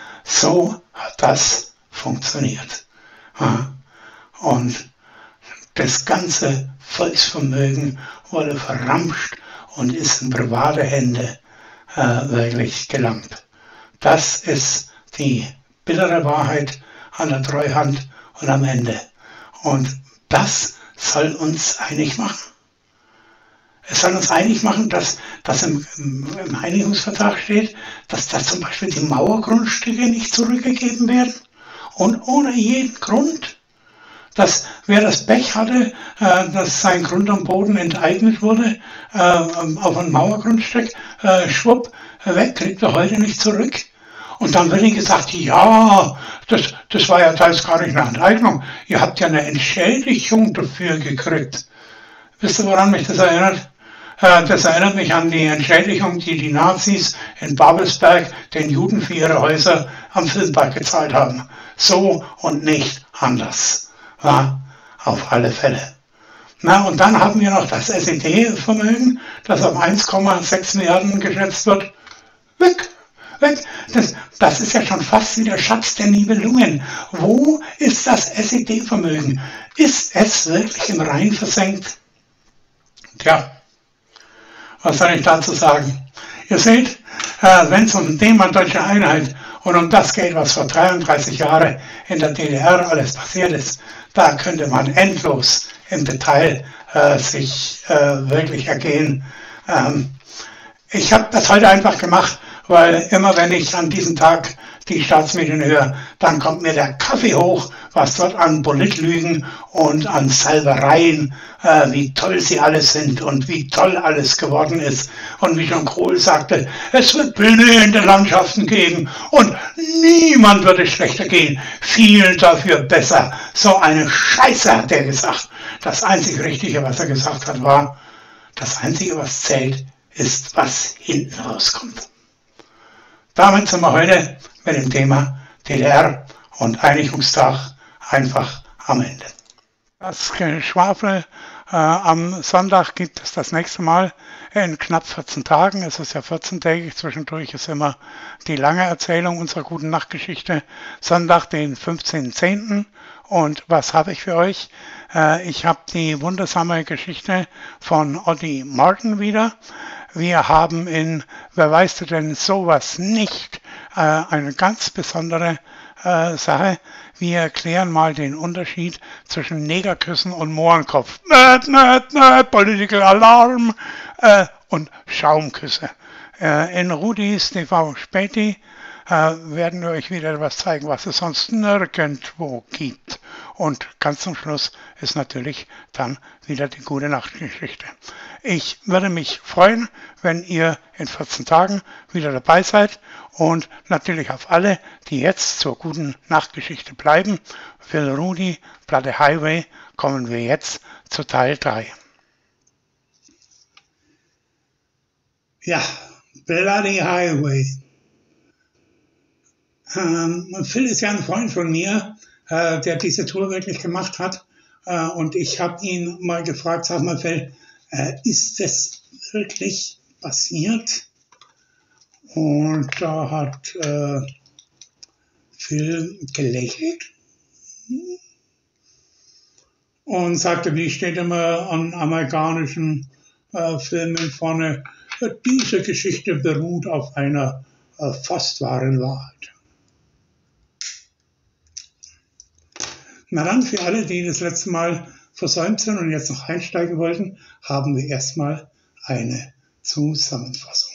So hat das funktioniert. Ja. Und das ganze Volksvermögen wurde verramscht und ist in private Hände äh, wirklich gelangt. Das ist die bittere Wahrheit an der Treuhand und am Ende. Und das soll uns einig machen. Es soll uns einig machen, dass, dass im, im Einigungsvertrag steht, dass, dass zum Beispiel die Mauergrundstücke nicht zurückgegeben werden. Und ohne jeden Grund. Dass wer das Pech hatte, äh, dass sein Grund am Boden enteignet wurde, äh, auf ein Mauergrundstück, äh, schwupp, weg, kriegt er heute nicht zurück. Und dann wird ihnen gesagt, ja, das, das war ja teils gar nicht eine Enteignung. Ihr habt ja eine Entschädigung dafür gekriegt. Wisst ihr, woran mich das erinnert? Äh, das erinnert mich an die Entschädigung, die die Nazis in Babelsberg den Juden für ihre Häuser am Filmpark gezahlt haben. So und nicht anders. Ja, auf alle Fälle. Na, und dann haben wir noch das S E D-Vermögen, das auf eins Komma sechs Milliarden geschätzt wird. Weg, weg. Das, das ist ja schon fast wie der Schatz der Nibelungen. Wo ist das S E D-Vermögen? Ist es wirklich im Rhein versenkt? Tja, was soll ich dazu sagen? Ihr seht, äh, wenn es um das Thema deutsche Einheit und um das geht, was vor dreiunddreißig Jahren in der D D R alles passiert ist, da könnte man endlos im Detail äh, sich äh, wirklich ergehen. Ähm, ich habe das heute einfach gemacht, weil immer wenn ich an diesem Tag die Staatsmedien höre, dann kommt mir der Kaffee hoch, was dort an Politlügen und an Salbereien, äh, wie toll sie alles sind und wie toll alles geworden ist. Und wie schon Kohl sagte, es wird blühende Landschaften geben und niemand wird es schlechter gehen, viel dafür besser. So eine Scheiße hat er gesagt. Das einzig Richtige, was er gesagt hat, war, das Einzige, was zählt, ist, was hinten rauskommt. Damit sind wir heute mit dem Thema D D R und Einigungstag einfach am Ende. Das Geschwafel äh, am Sonntag gibt es das nächste Mal in knapp vierzehn Tagen. Es ist ja vierzehntägig, zwischendurch ist immer die lange Erzählung unserer guten Nachtgeschichte. Sonntag, den fünfzehnten zehnten Und was habe ich für euch? Äh, ich habe die wundersame Geschichte von Oddie Martin wieder. Wir haben in Wer weiß denn sowas nicht äh, eine ganz besondere äh, Sache. Wir erklären mal den Unterschied zwischen Negerküssen und Mohrenkopf. Nöt, nöt, nöt, Political Alarm äh, und Schaumküsse. Äh, in Rudis T V Späti äh, werden wir euch wieder etwas zeigen, was es sonst nirgendwo gibt. Und ganz zum Schluss ist natürlich dann wieder die gute Nachtgeschichte. Ich würde mich freuen, wenn ihr in vierzehn Tagen wieder dabei seid und natürlich auf alle, die jetzt zur guten Nachtgeschichte bleiben. Für Rudi, Platte Highway, kommen wir jetzt zu Teil drei. Ja, Bloody Highway. Ähm, Phil ist ja ein Freund von mir, äh, der diese Tour wirklich gemacht hat. Äh, und ich habe ihn mal gefragt, sag mal Phil, äh, ist das wirklich passiert? Und da hat äh, Phil gelächelt und sagte, wie steht immer an amerikanischen äh, Filmen vorne, diese Geschichte beruht auf einer äh, fast wahren Wahrheit. Na dann, für alle, die das letzte Mal versäumt sind und jetzt noch einsteigen wollten, haben wir erstmal eine Zusammenfassung.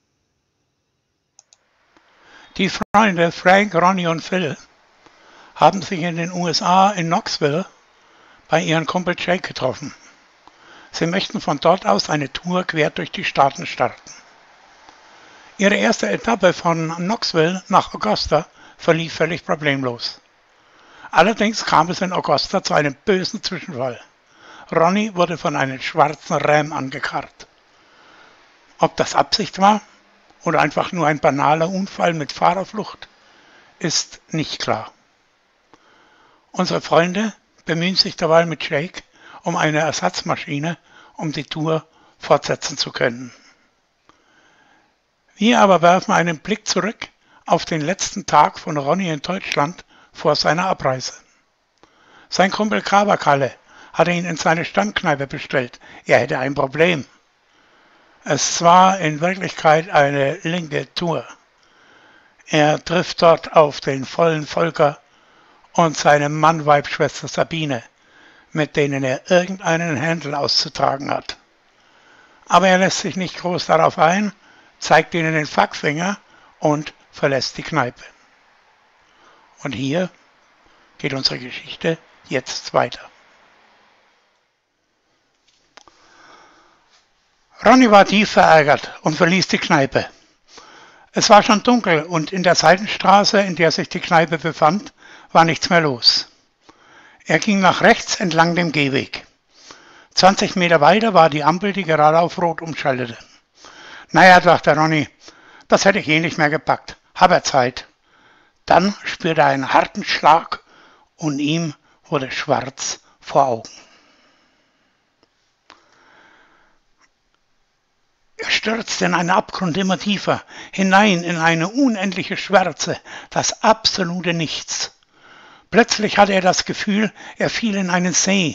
Die Freunde Frank, Ronnie und Phil haben sich in den U S A in Knoxville bei ihrem Kumpel Jake getroffen. Sie möchten von dort aus eine Tour quer durch die Staaten starten. Ihre erste Etappe von Knoxville nach Augusta verlief völlig problemlos. Allerdings kam es in Augusta zu einem bösen Zwischenfall. Ronnie wurde von einem schwarzen Ram angekarrt. Ob das Absicht war oder einfach nur ein banaler Unfall mit Fahrerflucht, ist nicht klar. Unsere Freunde bemühen sich derweil mit Jake um eine Ersatzmaschine, um die Tour fortsetzen zu können. Wir aber werfen einen Blick zurück auf den letzten Tag von Ronnie in Deutschland vor seiner Abreise. Sein Kumpel Kabakalle hatte ihn in seine Stammkneipe bestellt. Er hätte ein Problem. Es war in Wirklichkeit eine linke Tour. Er trifft dort auf den vollen Volker und seine Mann-Weib-Schwester Sabine, mit denen er irgendeinen Händel auszutragen hat. Aber er lässt sich nicht groß darauf ein, zeigt ihnen den Fackfinger und verlässt die Kneipe. Und hier geht unsere Geschichte jetzt weiter. Ronnie war tief verärgert und verließ die Kneipe. Es war schon dunkel und in der Seitenstraße, in der sich die Kneipe befand, war nichts mehr los. Er ging nach rechts entlang dem Gehweg. zwanzig Meter weiter war die Ampel, die gerade auf Rot umschaltete. Naja, dachte Ronnie, das hätte ich eh nicht mehr gepackt. Hab er Zeit. Dann spürte er einen harten Schlag und ihm wurde schwarz vor Augen. Er stürzte in einen Abgrund immer tiefer, hinein in eine unendliche Schwärze, das absolute Nichts. Plötzlich hatte er das Gefühl, er fiel in einen See.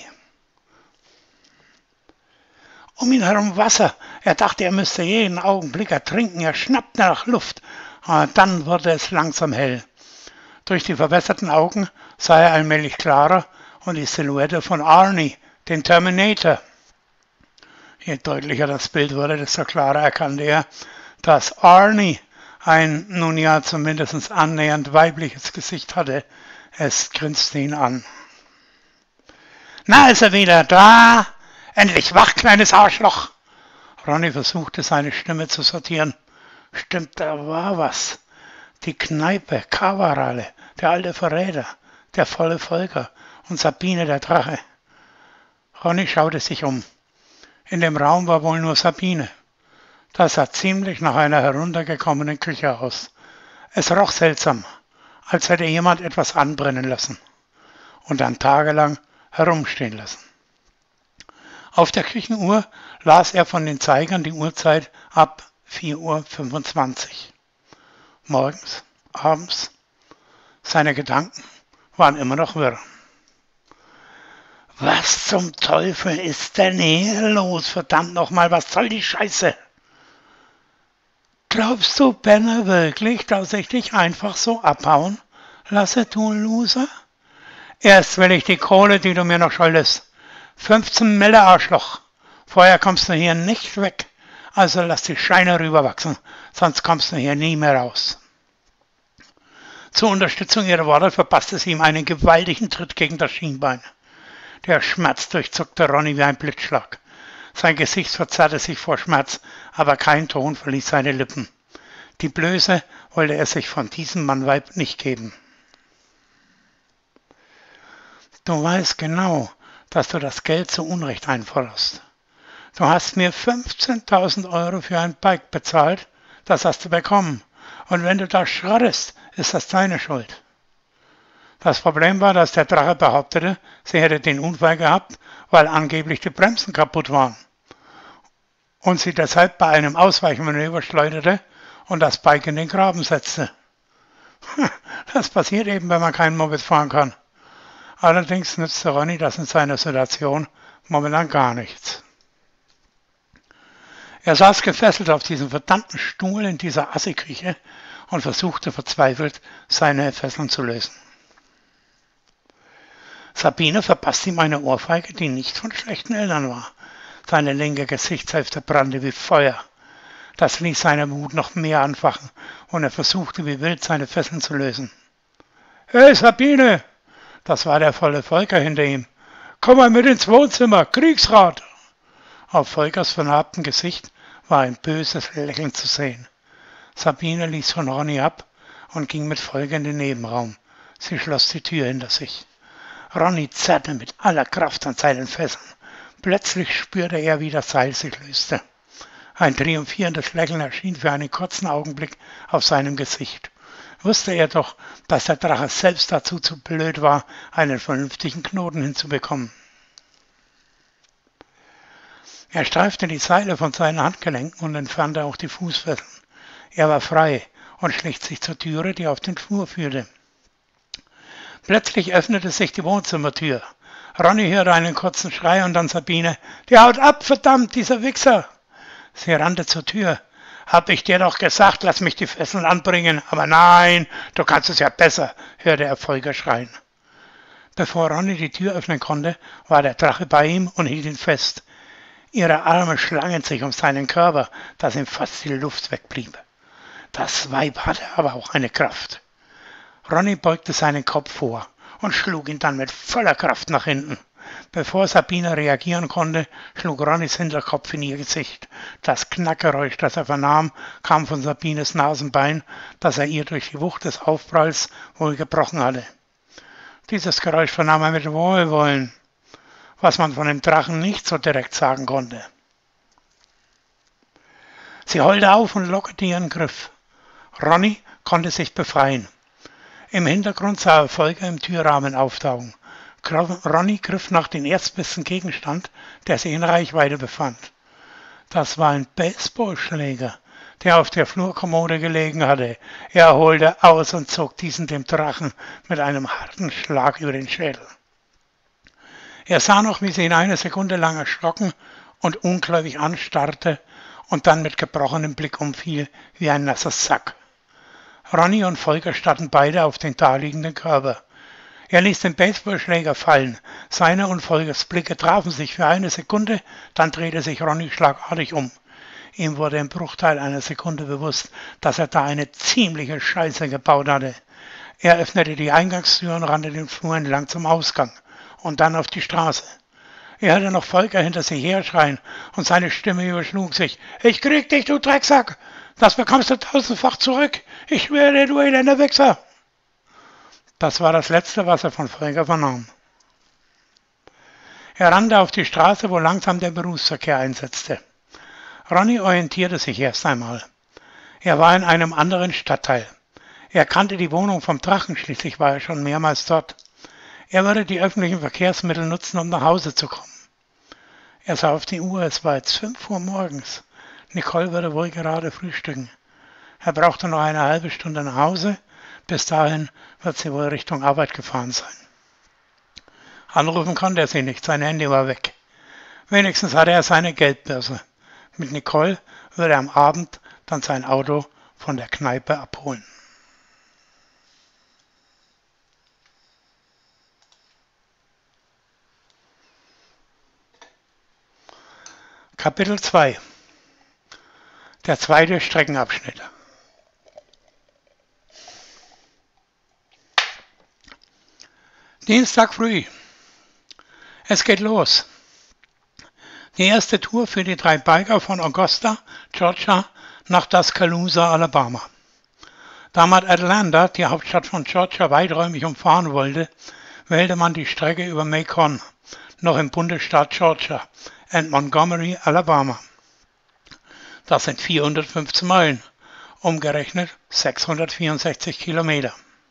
Um ihn herum Wasser. Er dachte, er müsste jeden Augenblick ertrinken. Er schnappte nach Luft. Aber dann wurde es langsam hell. Durch die verwässerten Augen sah er allmählich klarer und die Silhouette von Arnie, den Terminator. Je deutlicher das Bild wurde, desto klarer erkannte er, dass Arnie ein nun ja zumindest annähernd weibliches Gesicht hatte. Es grinste ihn an. »Na, ist er wieder da? Endlich wach, kleines Arschloch!« Ronny versuchte, seine Stimme zu sortieren. Stimmt, da war was. Die Kneipe, Kavarale, der alte Verräter, der volle Volker und Sabine der Drache. Ronny schaute sich um. In dem Raum war wohl nur Sabine. Das sah ziemlich nach einer heruntergekommenen Küche aus. Es roch seltsam, als hätte jemand etwas anbrennen lassen und dann tagelang herumstehen lassen. Auf der Küchenuhr las er von den Zeigern die Uhrzeit ab vier Uhr fünfundzwanzig. Morgens, abends, seine Gedanken waren immer noch wirr. Was zum Teufel ist denn hier los? Verdammt nochmal, was soll die Scheiße? Glaubst du, Benner, wirklich, dass ich dich einfach so abhauen lasse, du Loser? Erst will ich die Kohle, die du mir noch schuldest. fünfzehn Mille, Arschloch. Vorher kommst du hier nicht weg. Also lass die Scheine rüberwachsen, sonst kommst du hier nie mehr raus. Zur Unterstützung ihrer Worte verpasste sie ihm einen gewaltigen Tritt gegen das Schienbein. Der Schmerz durchzuckte Ronny wie ein Blitzschlag. Sein Gesicht verzerrte sich vor Schmerz, aber kein Ton verließ seine Lippen. Die Blöße wollte er sich von diesem Mannweib nicht geben. Du weißt genau, dass du das Geld zu Unrecht einforderst. Du hast mir fünfzehntausend Euro für ein Bike bezahlt, das hast du bekommen. Und wenn du das schrottest, ist das deine Schuld. Das Problem war, dass der Drache behauptete, sie hätte den Unfall gehabt, weil angeblich die Bremsen kaputt waren. Und sie deshalb bei einem Ausweichmanöver schleuderte und das Bike in den Graben setzte. Das passiert eben, wenn man kein Moped fahren kann. Allerdings nützte Ronny das in seiner Situation momentan gar nichts. Er saß gefesselt auf diesem verdammten Stuhl in dieser Assi-Küche und versuchte verzweifelt, seine Fesseln zu lösen. Sabine verpasste ihm eine Ohrfeige, die nicht von schlechten Eltern war. Seine linke Gesichtshälfte brannte wie Feuer. Das ließ seine Wut noch mehr anfachen und er versuchte wie wild, seine Fesseln zu lösen. »Hey Sabine!« Das war der volle Volker hinter ihm. »Komm mal mit ins Wohnzimmer, Kriegsrat!« Auf Volkers vernarbtem Gesicht war ein böses Lächeln zu sehen. Sabine ließ von Ronny ab und ging mit Volker in den Nebenraum. Sie schloss die Tür hinter sich. Ronny zerrte mit aller Kraft an seinen Fesseln. Plötzlich spürte er, wie das Seil sich löste. Ein triumphierendes Lächeln erschien für einen kurzen Augenblick auf seinem Gesicht. Wusste er doch, dass der Drache selbst dazu zu blöd war, einen vernünftigen Knoten hinzubekommen. Er streifte die Seile von seinen Handgelenken und entfernte auch die Fußfesseln. Er war frei und schlich sich zur Türe, die auf den Flur führte. Plötzlich öffnete sich die Wohnzimmertür. Ronny hörte einen kurzen Schrei und dann Sabine. »Die haut ab, verdammt, dieser Wichser!« Sie rannte zur Tür. »Hab ich dir doch gesagt, lass mich die Fesseln anbringen. Aber nein, du kannst es ja besser«, hörte er Volker schreien. Bevor Ronny die Tür öffnen konnte, war der Drache bei ihm und hielt ihn fest. Ihre Arme schlangen sich um seinen Körper, dass ihm fast die Luft wegblieb. Das Weib hatte aber auch eine Kraft. Ronny beugte seinen Kopf vor und schlug ihn dann mit voller Kraft nach hinten. Bevor Sabine reagieren konnte, schlug Ronnys Hinterkopf in ihr Gesicht. Das Knackgeräusch, das er vernahm, kam von Sabines Nasenbein, das er ihr durch die Wucht des Aufpralls wohl gebrochen hatte. Dieses Geräusch vernahm er mit Wohlwollen, was man von dem Drachen nicht so direkt sagen konnte. Sie heulte auf und lockerte ihren Griff. Ronny konnte sich befreien. Im Hintergrund sah er Volker im Türrahmen auftauchen. Ronny griff nach dem erstbesten Gegenstand, der sich in Reichweite befand. Das war ein Baseballschläger, der auf der Flurkommode gelegen hatte. Er holte aus und zog diesen dem Drachen mit einem harten Schlag über den Schädel. Er sah noch, wie sie ihn eine Sekunde lang erschrocken und ungläubig anstarrte und dann mit gebrochenem Blick umfiel wie ein nasser Sack. Ronny und Volker starrten beide auf den daliegenden Körper. Er ließ den Baseballschläger fallen. Seine und Volkers Blicke trafen sich für eine Sekunde, dann drehte sich Ronny schlagartig um. Ihm wurde im Bruchteil einer Sekunde bewusst, dass er da eine ziemliche Scheiße gebaut hatte. Er öffnete die Eingangstür und rannte den Flur entlang zum Ausgang und dann auf die Straße. Er hörte noch Volker hinter sich herschreien und seine Stimme überschlug sich. »Ich krieg dich, du Drecksack! Das bekommst du tausendfach zurück! Ich schwöre dir, du elender Wichser!« Das war das Letzte, was er von Volker vernahm. Er rannte auf die Straße, wo langsam der Berufsverkehr einsetzte. Ronny orientierte sich erst einmal. Er war in einem anderen Stadtteil. Er kannte die Wohnung vom Drachen, schließlich war er schon mehrmals dort. Er würde die öffentlichen Verkehrsmittel nutzen, um nach Hause zu kommen. Er sah auf die Uhr, es war jetzt fünf Uhr morgens. Nicole würde wohl gerade frühstücken. Er brauchte noch eine halbe Stunde nach Hause. Bis dahin wird sie wohl Richtung Arbeit gefahren sein. Anrufen konnte er sie nicht, sein Handy war weg. Wenigstens hatte er seine Geldbörse. Mit Nicole würde er am Abend dann sein Auto von der Kneipe abholen. Kapitel zwei. Der zweite Streckenabschnitt. Dienstag früh. Es geht los. Die erste Tour für die drei Biker von Augusta, Georgia, nach Tuscaloosa, Alabama. Da man Atlanta, die Hauptstadt von Georgia, weiträumig umfahren wollte, wählte man die Strecke über Macon, noch im Bundesstaat Georgia, und Montgomery, Alabama. Das sind vierhundertfünfzehn Meilen, umgerechnet sechshundertvierundsechzig Kilometer.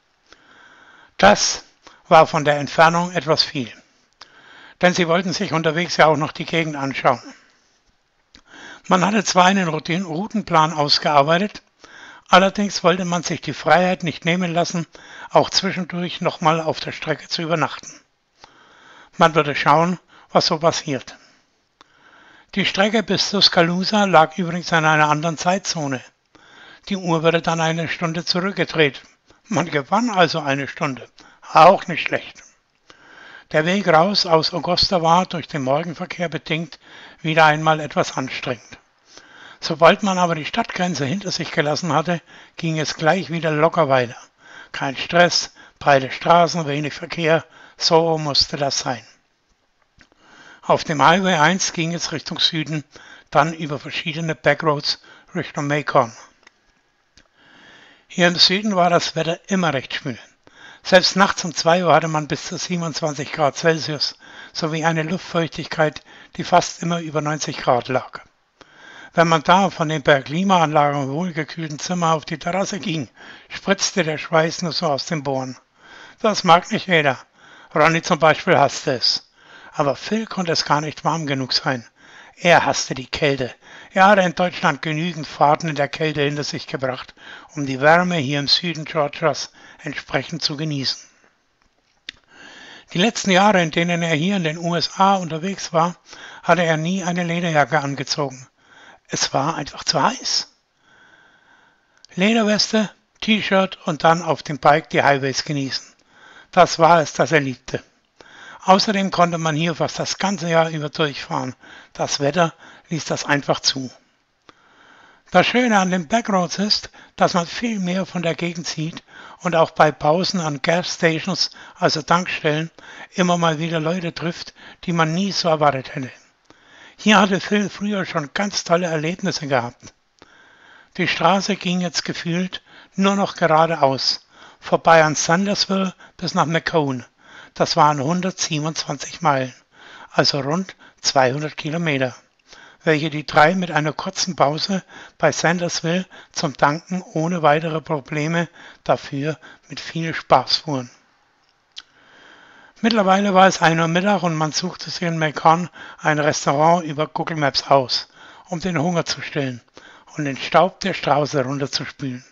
Das war von der Entfernung etwas viel, denn sie wollten sich unterwegs ja auch noch die Gegend anschauen. Man hatte zwar einen Routenplan ausgearbeitet, allerdings wollte man sich die Freiheit nicht nehmen lassen, auch zwischendurch nochmal auf der Strecke zu übernachten. Man würde schauen, was so passiert. Die Strecke bis Tuscaloosa lag übrigens in einer anderen Zeitzone. Die Uhr wurde dann eine Stunde zurückgedreht. Man gewann also eine Stunde. Auch nicht schlecht. Der Weg raus aus Augusta war durch den Morgenverkehr bedingt wieder einmal etwas anstrengend. Sobald man aber die Stadtgrenze hinter sich gelassen hatte, ging es gleich wieder locker weiter. Kein Stress, breite Straßen, wenig Verkehr, so musste das sein. Auf dem Highway eins ging es Richtung Süden, dann über verschiedene Backroads Richtung Macon. Hier im Süden war das Wetter immer recht schwül. Selbst nachts um zwei Uhr hatte man bis zu siebenundzwanzig Grad Celsius sowie eine Luftfeuchtigkeit, die fast immer über neunzig Grad lag. Wenn man da von den per Klimaanlagen wohlgekühlten Zimmer auf die Terrasse ging, spritzte der Schweiß nur so aus den Bohren. Das mag nicht jeder. Ronny zum Beispiel hasste es. Aber Phil konnte es gar nicht warm genug sein. Er hasste die Kälte. Er hatte in Deutschland genügend Fahrten in der Kälte hinter sich gebracht, um die Wärme hier im Süden Georgias entsprechend zu genießen. Die letzten Jahre, in denen er hier in den U S A unterwegs war, hatte er nie eine Lederjacke angezogen. Es war einfach zu heiß. Lederweste, T-Shirt und dann auf dem Bike die Highways genießen. Das war es, das er liebte. Außerdem konnte man hier fast das ganze Jahr über durchfahren. Das Wetter ließ das einfach zu. Das Schöne an den Backroads ist, dass man viel mehr von der Gegend sieht und auch bei Pausen an Gasstations, also Tankstellen, immer mal wieder Leute trifft, die man nie so erwartet hätte. Hier hatte Phil früher schon ganz tolle Erlebnisse gehabt. Die Straße ging jetzt gefühlt nur noch geradeaus, vorbei an Sandersville bis nach Macon. Das waren hundertsiebenundzwanzig Meilen, also rund zweihundert Kilometer, welche die drei mit einer kurzen Pause bei Sandersville zum Tanken ohne weitere Probleme, dafür mit viel Spaß fuhren. Mittlerweile war es ein Uhr Mittag und man suchte sich in Macon ein Restaurant über Google Maps aus, um den Hunger zu stillen und den Staub der Straße runterzuspülen.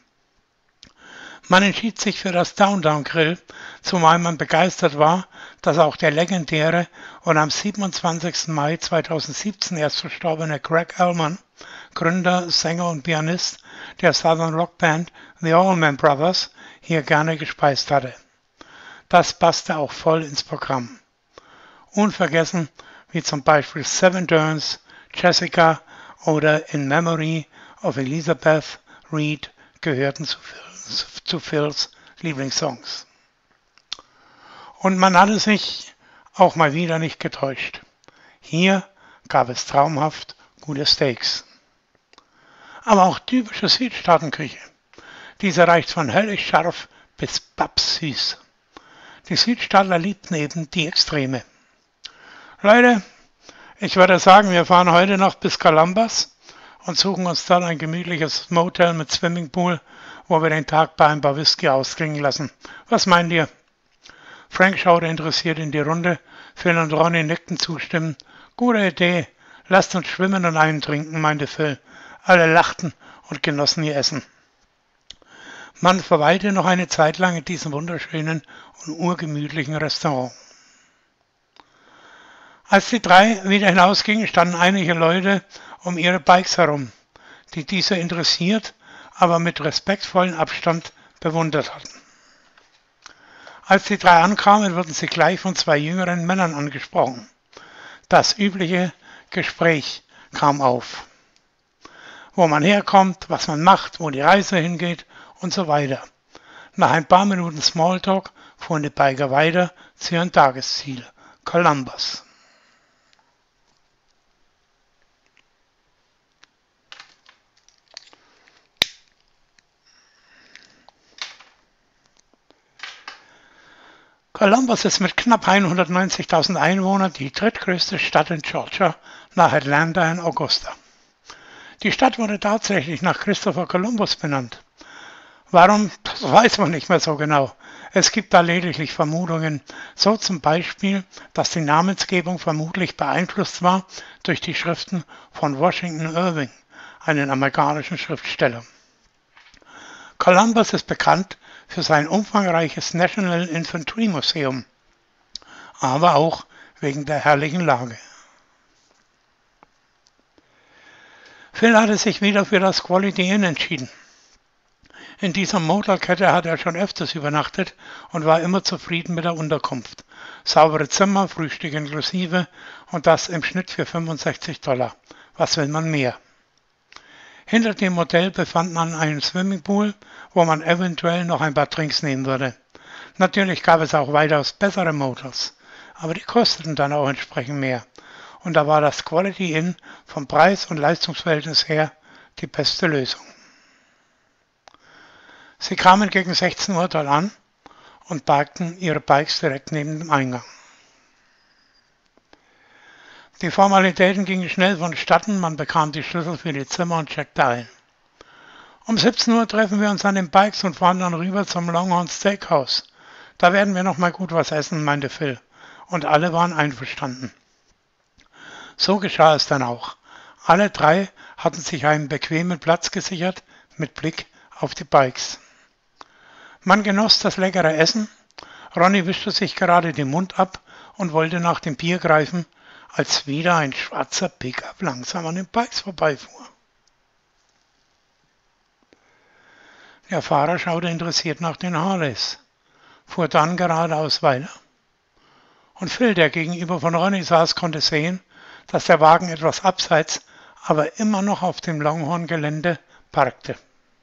Man entschied sich für das Downtown Grill, zumal man begeistert war, dass auch der legendäre und am siebenundzwanzigsten Mai zweitausendsiebzehn erst verstorbene Greg Allman, Gründer, Sänger und Pianist der Southern Rock Band The Allman Brothers, hier gerne gespeist hatte. Das passte auch voll ins Programm. Unvergessen wie zum Beispiel Seven Durns, Jessica oder In Memory of Elizabeth Reed gehörten zu Phils, zu Phils Lieblingssongs. Und man hatte sich auch mal wieder nicht getäuscht. Hier gab es traumhaft gute Steaks. Aber auch typische Südstaatenküche. Diese reicht von höllisch scharf bis babsüß. Die Südstaatler liebten eben die Extreme. Leute, ich würde sagen, wir fahren heute noch bis Columbus und suchen uns dann ein gemütliches Motel mit Swimmingpool, wo wir den Tag bei ein paar Whisky ausklingen lassen. Was meint ihr? Frank schaute interessiert in die Runde, Phil und Ronny nickten zustimmend. Gute Idee, lasst uns schwimmen und einen trinken, meinte Phil. Alle lachten und genossen ihr Essen. Man verweilte noch eine Zeit lang in diesem wunderschönen und urgemütlichen Restaurant. Als die drei wieder hinausgingen, standen einige Leute um ihre Bikes herum, die diese interessiert, aber mit respektvollem Abstand bewundert hatten. Als die drei ankamen, wurden sie gleich von zwei jüngeren Männern angesprochen. Das übliche Gespräch kam auf. Wo man herkommt, was man macht, wo die Reise hingeht und so weiter. Nach ein paar Minuten Smalltalk fuhren die Biker weiter zu ihrem Tagesziel, Columbus. Columbus ist mit knapp hundertneunzigtausend Einwohnern die drittgrößte Stadt in Georgia nach Atlanta und Augusta. Die Stadt wurde tatsächlich nach Christopher Columbus benannt. Warum, das weiß man nicht mehr so genau. Es gibt da lediglich Vermutungen, so zum Beispiel, dass die Namensgebung vermutlich beeinflusst war durch die Schriften von Washington Irving, einem amerikanischen Schriftsteller. Columbus ist bekannt für sein umfangreiches National Infantry Museum, aber auch wegen der herrlichen Lage. Phil hatte sich wieder für das Quality Inn entschieden. In dieser Motelkette hat er schon öfters übernachtet und war immer zufrieden mit der Unterkunft. Saubere Zimmer, Frühstück inklusive und das im Schnitt für fünfundsechzig Dollar. Was will man mehr? Hinter dem Hotel befand man einen Swimmingpool, wo man eventuell noch ein paar Drinks nehmen würde. Natürlich gab es auch weitaus bessere Motels, aber die kosteten dann auch entsprechend mehr. Und da war das Quality Inn vom Preis- und Leistungsverhältnis her die beste Lösung. Sie kamen gegen sechzehn Uhr dort an und parkten ihre Bikes direkt neben dem Eingang. Die Formalitäten gingen schnell vonstatten, man bekam die Schlüssel für die Zimmer und checkte ein. Um siebzehn Uhr treffen wir uns an den Bikes und fahren dann rüber zum Longhorn Steakhouse. Da werden wir noch mal gut was essen, meinte Phil. Und alle waren einverstanden. So geschah es dann auch. Alle drei hatten sich einen bequemen Platz gesichert mit Blick auf die Bikes. Man genoss das leckere Essen. Ronny wischte sich gerade den Mund ab und wollte nach dem Bier greifen, als wieder ein schwarzer Pickup langsam an den Bikes vorbeifuhr. Der Fahrer schaute interessiert nach den Harleys, fuhr dann geradeaus weiter. Und Phil, der gegenüber von Ronny saß, konnte sehen, dass der Wagen etwas abseits, aber immer noch auf dem Longhorn-Gelände parkte.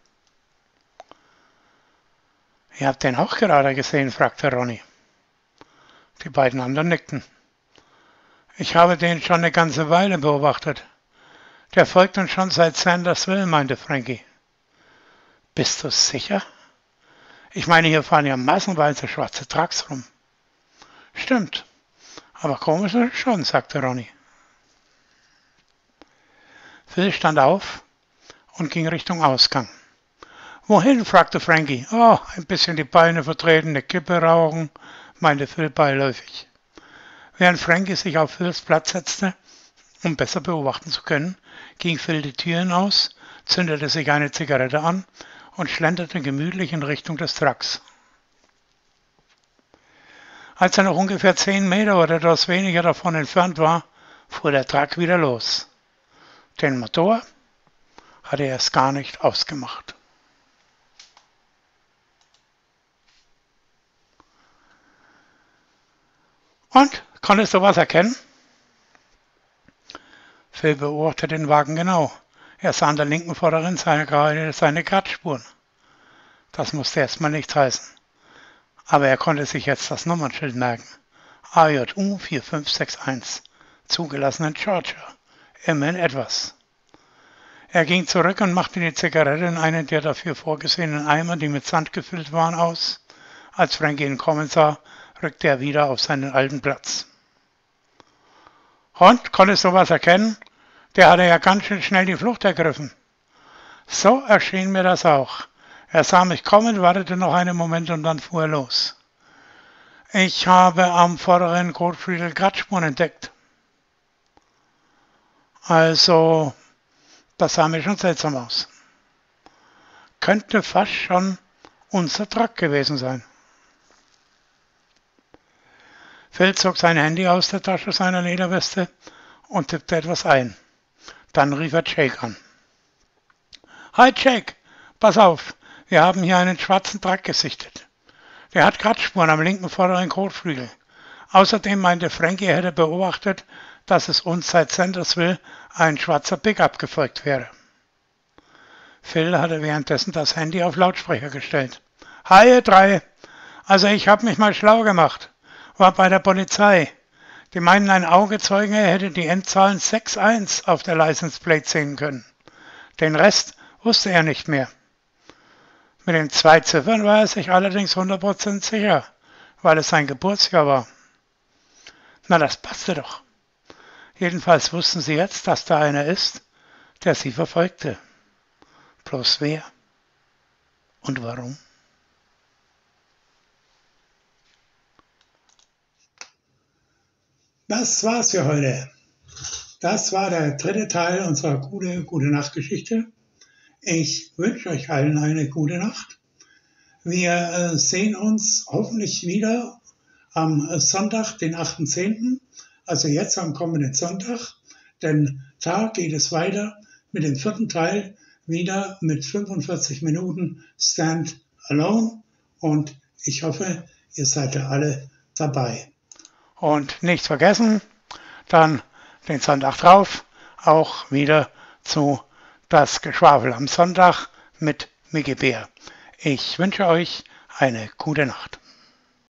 »Ihr habt den auch gerade gesehen?« fragte Ronny. Die beiden anderen nickten. »Ich habe den schon eine ganze Weile beobachtet. Der folgt uns schon seit Sandersville«, meinte Frankie. »Bist du sicher? Ich meine, hier fahren ja massenweise schwarze Trucks rum.« »Stimmt, aber komisch ist es schon«, sagte Ronny. Phil stand auf und ging Richtung Ausgang. »Wohin?« fragte Frankie. »Oh, ein bisschen die Beine vertreten, eine Kippe rauchen«, meinte Phil beiläufig. Während Frankie sich auf Phils Platz setzte, um besser beobachten zu können, ging Phil die Tür hinaus, zündete sich eine Zigarette an und schlenderte gemütlich in Richtung des Trucks. Als er noch ungefähr zehn Meter oder etwas weniger davon entfernt war, fuhr der Truck wieder los. Den Motor hatte er es gar nicht ausgemacht. Und, konntest du was erkennen? Phil beobachtete den Wagen genau. Er sah an der linken Vorderin seine, seine Kratzspuren. Das musste erstmal nichts heißen. Aber er konnte sich jetzt das Nummernschild merken. A J U vier fünf sechs eins. Zugelassen in Georgia. Immerhin etwas. Er ging zurück und machte die Zigarette in einen der dafür vorgesehenen Eimer, die mit Sand gefüllt waren, aus. Als Frankie ihn kommen sah, rückte er wieder auf seinen alten Platz. Und, konntest du was erkennen? Der hatte ja ganz schön schnell die Flucht ergriffen. So erschien mir das auch. Er sah mich kommen, wartete noch einen Moment und dann fuhr er los. Ich habe am vorderen Kotflügel Kratzspuren entdeckt. Also, das sah mir schon seltsam aus. Könnte fast schon unser Truck gewesen sein. Phil zog sein Handy aus der Tasche seiner Lederweste und tippte etwas ein. Dann rief er Jake an. Hi Jake, pass auf, wir haben hier einen schwarzen Truck gesichtet. Der hat Kratzspuren am linken vorderen Kotflügel. Außerdem meinte Frankie, er hätte beobachtet, dass es uns seit Sandersville ein schwarzer Pickup gefolgt wäre. Phil hatte währenddessen das Handy auf Lautsprecher gestellt. Hi ihr drei, also ich habe mich mal schlau gemacht, war bei der Polizei. Die meinen, ein Augezeuge hätte die Endzahlen sechs eins auf der License Plate sehen können. Den Rest wusste er nicht mehr. Mit den zwei Ziffern war er sich allerdings hundert Prozent sicher, weil es sein Geburtsjahr war. Na, das passte doch. Jedenfalls wussten sie jetzt, dass da einer ist, der sie verfolgte. Bloß wer und warum? Das war's für heute. Das war der dritte Teil unserer gute, gute Nacht-Geschichte. Ich wünsche euch allen eine gute Nacht. Wir äh, sehen uns hoffentlich wieder am Sonntag, den achten zehnten Also jetzt am kommenden Sonntag. Denn da geht es weiter mit dem vierten Teil, wieder mit fünfundvierzig Minuten Stand Alone. Und ich hoffe, ihr seid da alle dabei. Und nichts vergessen, dann den Sonntag drauf auch wieder zu Das Geschwafel am Sonntag mit Micky Bär. Ich wünsche euch eine gute Nacht.